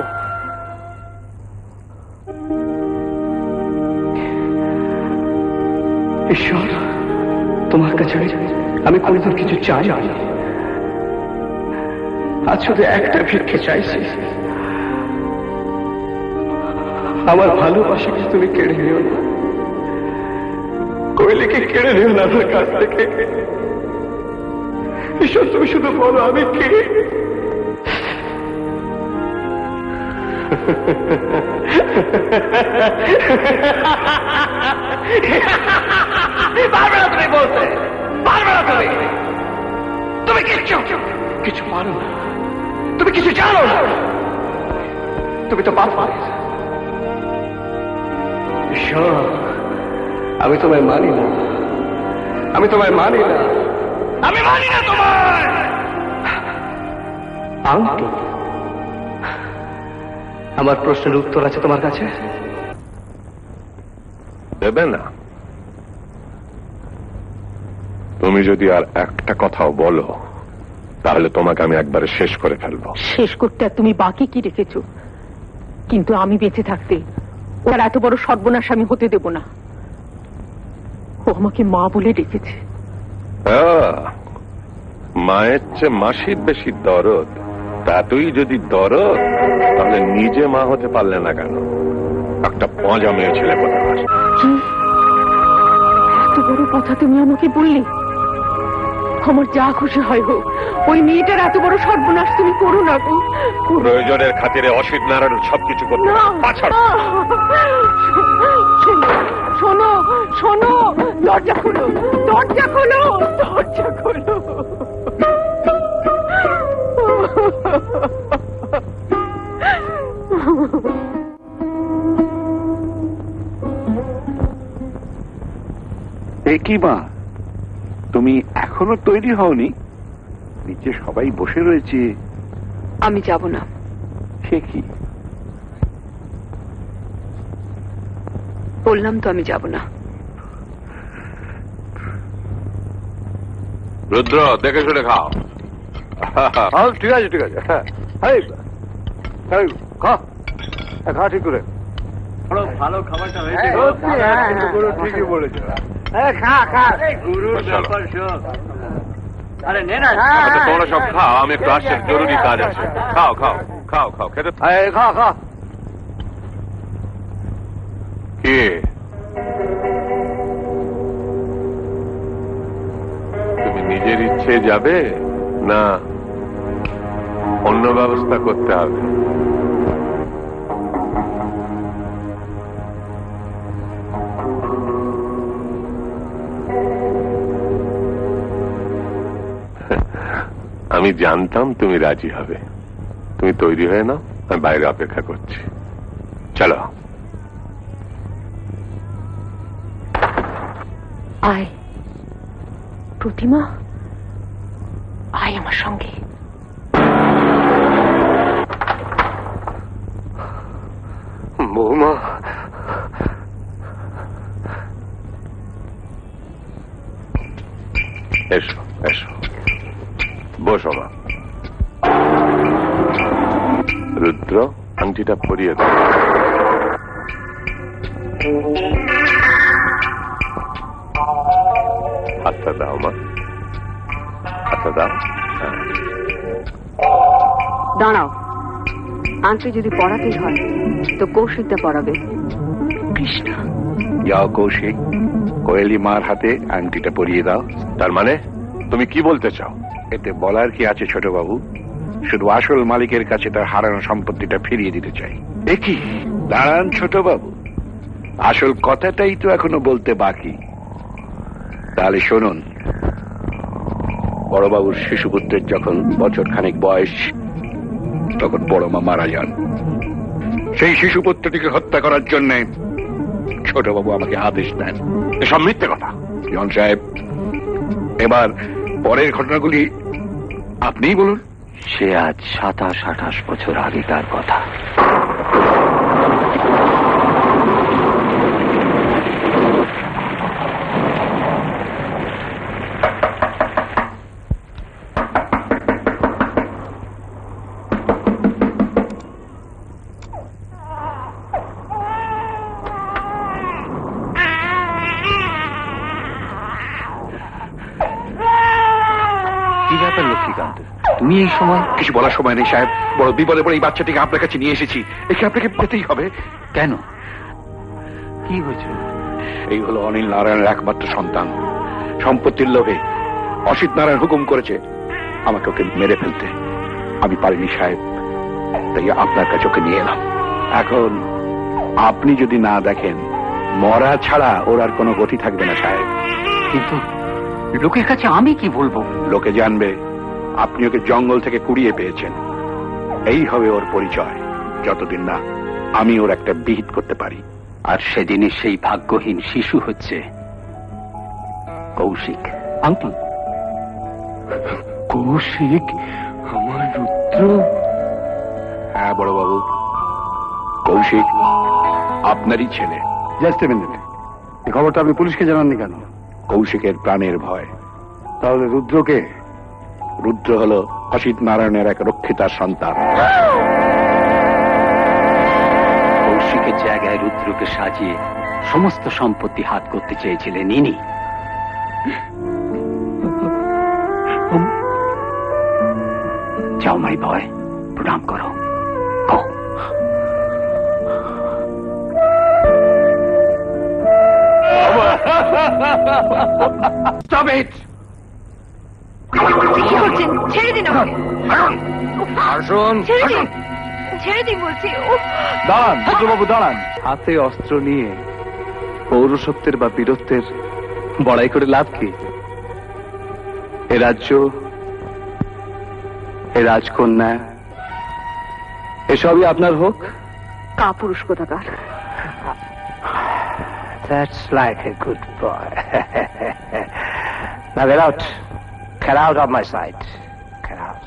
ঈশ্বর, তোমার কাছে আমি কোনোদিন কিছু চাই না। আজ শুধু একটা ভিক্ষে চাইছি, আমার ভালোবাসাকে তুমি কেড়ে নিও না। কোয়েলিকে কেড়ে নিও না আমার কাছ থেকে। ঈশ্বর, তুমি শুধু বলো আমি কে। পারবে না তুমি বলতে, পারবে না তুমি। তুমি কিছু পারো না, তুমি কিছু জানো না। তুমি তো পাপ। ঈশ্বর, আমি তোমায় মানি না, আমি তোমায় মানি না, আমি মানি না তোমায়। আংটি, আমার প্রশ্নের উত্তর আছে তোমার কাছে? দেবে না? তুমি যদি আর একটা কথাও বলো তাহলে তোমাকে আমি একবারে শেষ করে ফেলবো। শেষ করতে আর তুমি বাকি কি রেখেছো? কিন্তু আমি বেঁচে থাকতে ওর এত বড় সর্বনাশ আমি হতে দেব না। ও আমাকে মা বলে ডেকেছে। মায়ের চেয়ে মাসির বেশি দরদ। তা তুই যদি দরদ, তাহলে নিজে মা হতে পারলে না কেন? একটা পজা মেয়ে ছেলে বলে। এত বড় কথা তুমি আমাকে বললে? আমার যা খুশি হয় হোক, ওই মেয়েটার এত বড় সর্বনাশ তুমি করো না গো। প্রয়োজনের খাতিরে অসিত নারায়ণ সবকিছু করতে শোনো শোনো, দরজা খোলো, দরজা খোলো, দরজা খোলো। কি মা, তুমি এখনো তৈরি হওনি? নিচে সবাই বসে রয়েছে। আমি যাব না। সে কি? বললাম তো আমি যাব না। রুদ্র, দেখে শুনে খাও। ঠিক আছে ঠিক আছে। খা ঠিক করে। ভালো খাবারটা হয়েছে। ঠিকই বলেছ। খা খা, গুরুর ব্যাপার সব। আরে নে না। আচ্ছা তোমরা সব খাও, আমি একটু আসছি, জরুরি কাজ আছে। খাও খাও খাও খাও, খেতে খা খা। কি তুমি নিজের ইচ্ছে যাবে না অন্য ব্যবস্থা করতে হবে? আমি জানতাম তুমি রাজি হবে। তুমি তৈরি হয়ে নাও, আমি বাইরে অপেক্ষা করছি। চলো। আয় প্রতিমা, আয় আমার সঙ্গে। বৌমা, এসো এসো, বসো মা। রুদ্র, আংটিটা পরিয়ে দাও। হাতটা দাও মা, হাতটা দাও। দাঁড়াও, আংটি যদি পড়াতেই হয় তো কৌশিকটা পড়াবে। কৃষ্ণ, যাও কৌশিক, কোয়েলি মার হাতে আংটিটা পরিয়ে দাও। তার মানে তুমি কি বলতে চাও? এতে বলার কি আছে ছোট বাবু? শুধু আসল মালিকের কাছে তার হারানো সম্পত্তিটা ফিরিয়ে দিতে চাই। এ কি? দাঁড়ান ছোট বাবু, আসল কথাটাই তো এখনো বলতে বাকি। তাহলে শুনুন, বড়বাবুর শিশুপুত্রের যখন বছর খানেক বয়স, তখন বড় মা মারা যান। সেই শিশুপুত্রটিকে হত্যা করার জন্য ছোটবাবু আমাকে আদেশ দেন। এসব মিথ্যে কথা। জন সাহেব, এবার পরের ঘটনাগুলি আপনিই বলুন। সে আজ 27-28 বছর আগেকার কথা। কি ব্যাপার লক্ষ্মীকান্ত, তুমি এই সময়? কিছু বলার সময় নেই সাহেব, বড় বিপদে পড়ে এই বাচ্চাটিকে আপনার কাছে নিয়ে এসেছি। একে আপনাকে পেতেই হবে। কেন, কি হয়েছে? এই হলো অনিল নারায়ণের একমাত্র সন্তান। সম্পত্তির লোভে অসিত নারায়ণ হুকুম করেছে আমাকে ওকে মেরে ফেলতে। আমি পারিনি সাহেব, তাই আপনার কাছে ওকে নিয়ে এলাম। এখন আপনি যদি না দেখেন, মরা ছাড়া ওর আর কোনো গতি থাকবে না সাহেব। কিন্তু লোকের কাছে আমি কি বলবো? লোকে জানবে আপনি ওকে জঙ্গল থেকে কুড়িয়ে পেয়েছেন। এই হবে ওর পরিচয়, যতদিন না আমি ওর একটা বিহিত করতে পারি। আর সেদিনে সেই ভাগ্যহীন শিশু হচ্ছে কৌশিক। আঙ্কেল, কৌশিক আমার রুদ্র? হ্যাঁ বড় বাবু, কৌশিক আপনারই ছেলে। জাস্ট এ মিনিট, এই খবরটা আপনি পুলিশকে জানাননি কেন? কৌশিকের প্রাণের ভয়। তাহলে রুদ্রকে? রুদ্র হলো অসিত নারায়ণের এক রক্ষিতার সন্তান। কৌশিকের জায়গায় রুদ্রকে সাজিয়ে সমস্ত সম্পত্তি হাত করতে চেয়েছিলেন ইনি। যাও মাই ভয়, প্রণাম করো। Stop it! কি করছেন? ছেড়ে দিন আমাকে। আসুন, ছেড়ে দিন, ছেড়ে দিন বলছি। দাঁড়ান রুদ্রবাবু, দাঁড়ান। হাতে অস্ত্র নিয়ে পৌরসত্বের বা বীরত্বের বড়াই করে লাভ কি? এ রাজ্য, এ রাজকন্যা, এসবই আপনার হোক। কাপুরুষ কোথাকার। That's like a good boy. Now get out. Get out of my sight. Get out.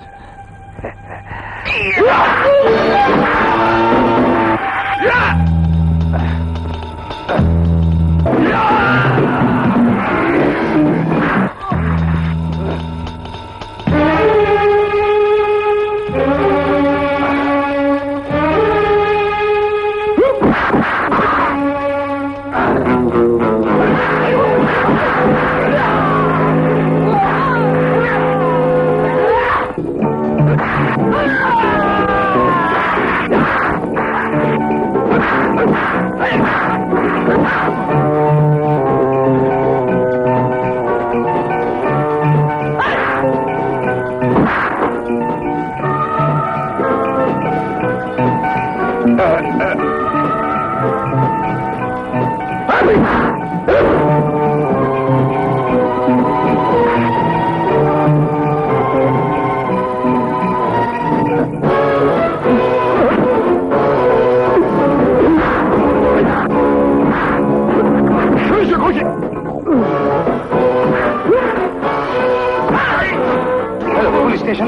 Police station.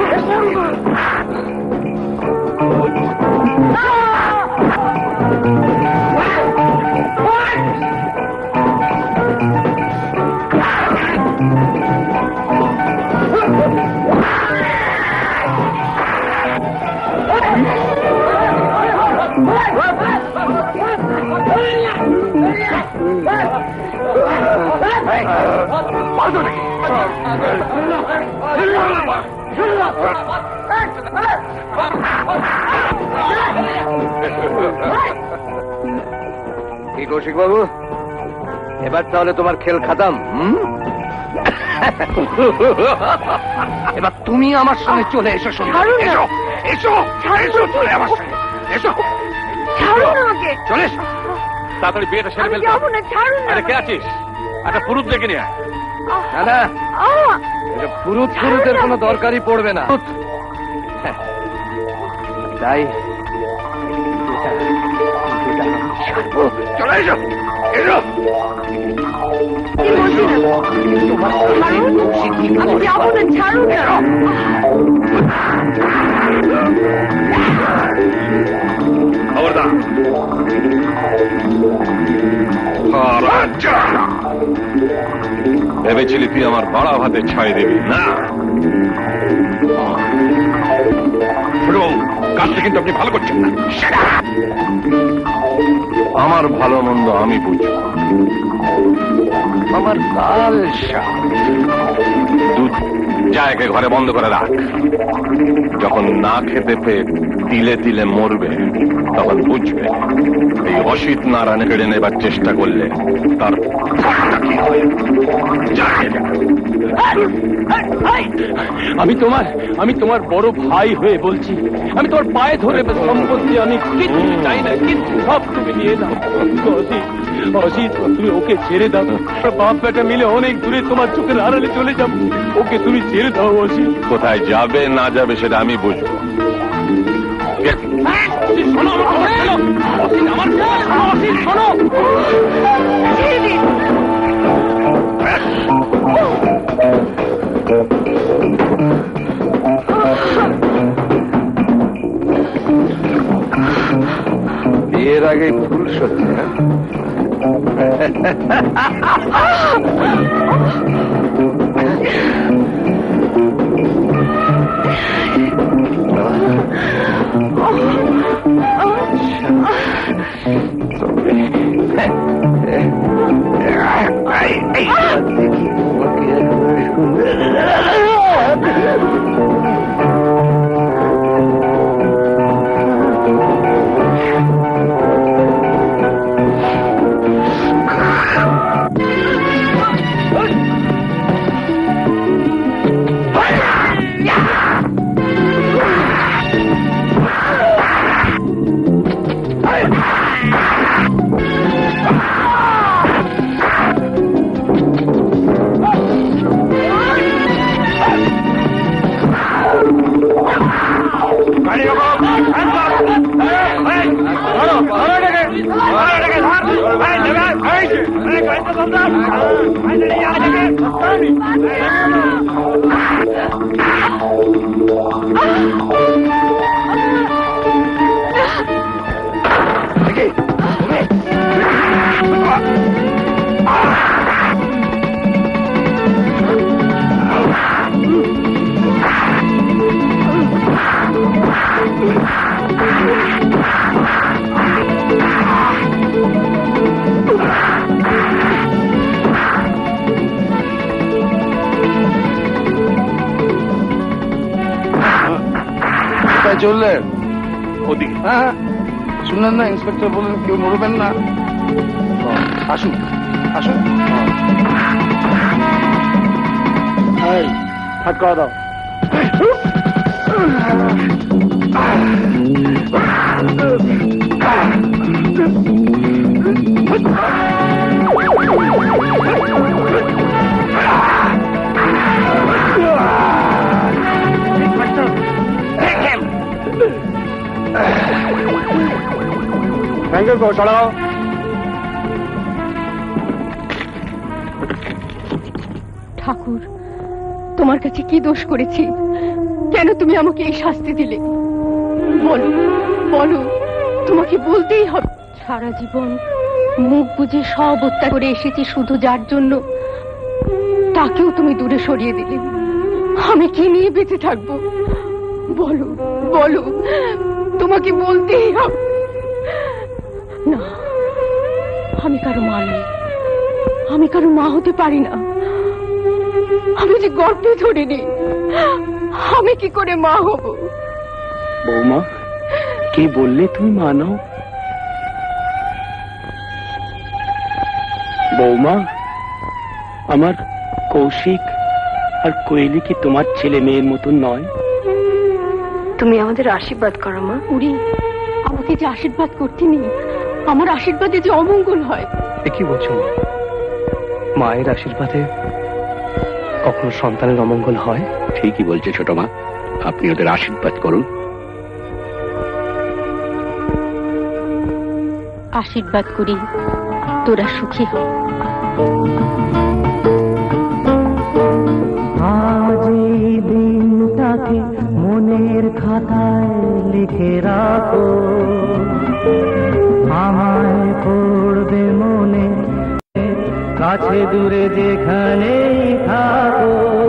কি কৌশিক বাবু, এবার তাহলে তোমার খেল খাতাম? এবার তুমি আমার সঙ্গে চলে এসো। এসো এসো এসো, চলে আমার সঙ্গে এসো। চলে এসো, তাড়াতাড়ি বিয়েটা সেরে ফেলতে। আরে কে আছিস? একটা পুরুষ দেখে নিয়ে আয়। না না, পুরুষের কোনো দরকারই পড়বে না। তাই চলে এসো এসো। খবরদার, ভেবেছিলি তুই আমার বড় ভাতে ছাই দিবি না? কাজটা কিন্তু আপনি ভালো করছেন না। আমার ভালো মন্দ আমি বুঝবো। আমার কাল দুধ জায়গায় ঘরে বন্ধ করে রাখ। যখন না খেতে পেয়ে তিলে তিলে মরবে তখন বুঝবে এই অসিত নারায়ণ কেড়ে নেবার চেষ্টা করলে তার কি হয়। আমি তোমার বড় ভাই হয়ে বলছি, আমি তোমার পায়ে ধরে সম্পত্তি আমি কিচ্ছু চাই না, কিচ্ছু সব তুমি নিয়ে নাও। অসিত, তুমি ওকে ছেড়ে দাও। বাপ বেটা মিলে অনেক দূরে তোমার চোখের আড়ালে চলে যাবো। ওকে তুমি ছেড়ে দাও অসিত। কোথায় যাবে না যাবে সেটা আমি বুঝবো। শোনো অসিত, আমার অসিত শোনো। বিয়ের আগে ফুল সত্যি। চললেন ওদিকে? হ্যাঁ, শুনলেন না ইন্সপেক্টর বললেন কেউ মরবেন না। আসুন আসুন, হাত করা দাও। को चढ़ाओ। ঠাকুর, তোমার কাছে কি দোষ করেছি? কেন তুমি আমাকে এই শাস্তি দিলে? বলো বলো, তোমাকে বলতেই হবে। সারা জীবন মুখ বুজে সব অত্যাচার করে এসেছি শুধু যার জন্য, তাকেও তুমি দূরে সরিয়ে দিলে। আমি কি নিয়ে বেঁচে থাকবো? বলো বলো, তোমাকে বলতেই হবে। না, আমি কারো মা নই, আমি কারো মা হতে পারি না। আমি যে গর্ভে ধরিনি, আমি কি করে মা হব? বৌমা, কি বললে তুমি মানো? বৌমা, আমার কৌশিক আর কোয়েলি কি তোমার ছেলে মেয়ের মতন নয়? তুমি আমাদের আশীর্বাদ করো মা। উড়ি, আমাকে যে আশীর্বাদ করতে নেই, আমার আশীর্বাদে যে অমঙ্গল হয়। কি বলছো মা? মায়ের আশীর্বাদে কখনো সন্তানের অমঙ্গল হয়? ঠিকই বলছে ছোট মা, আপনি ওদের আশীর্বাদ করুন। আশীর্বাদ করি তোরা সুখী হ। আজ এই দিনটাকে মনের খাতায় লিখে রাখো, আমায় পড়বে মনে, কাছে দূরে যেখানেই থাকো।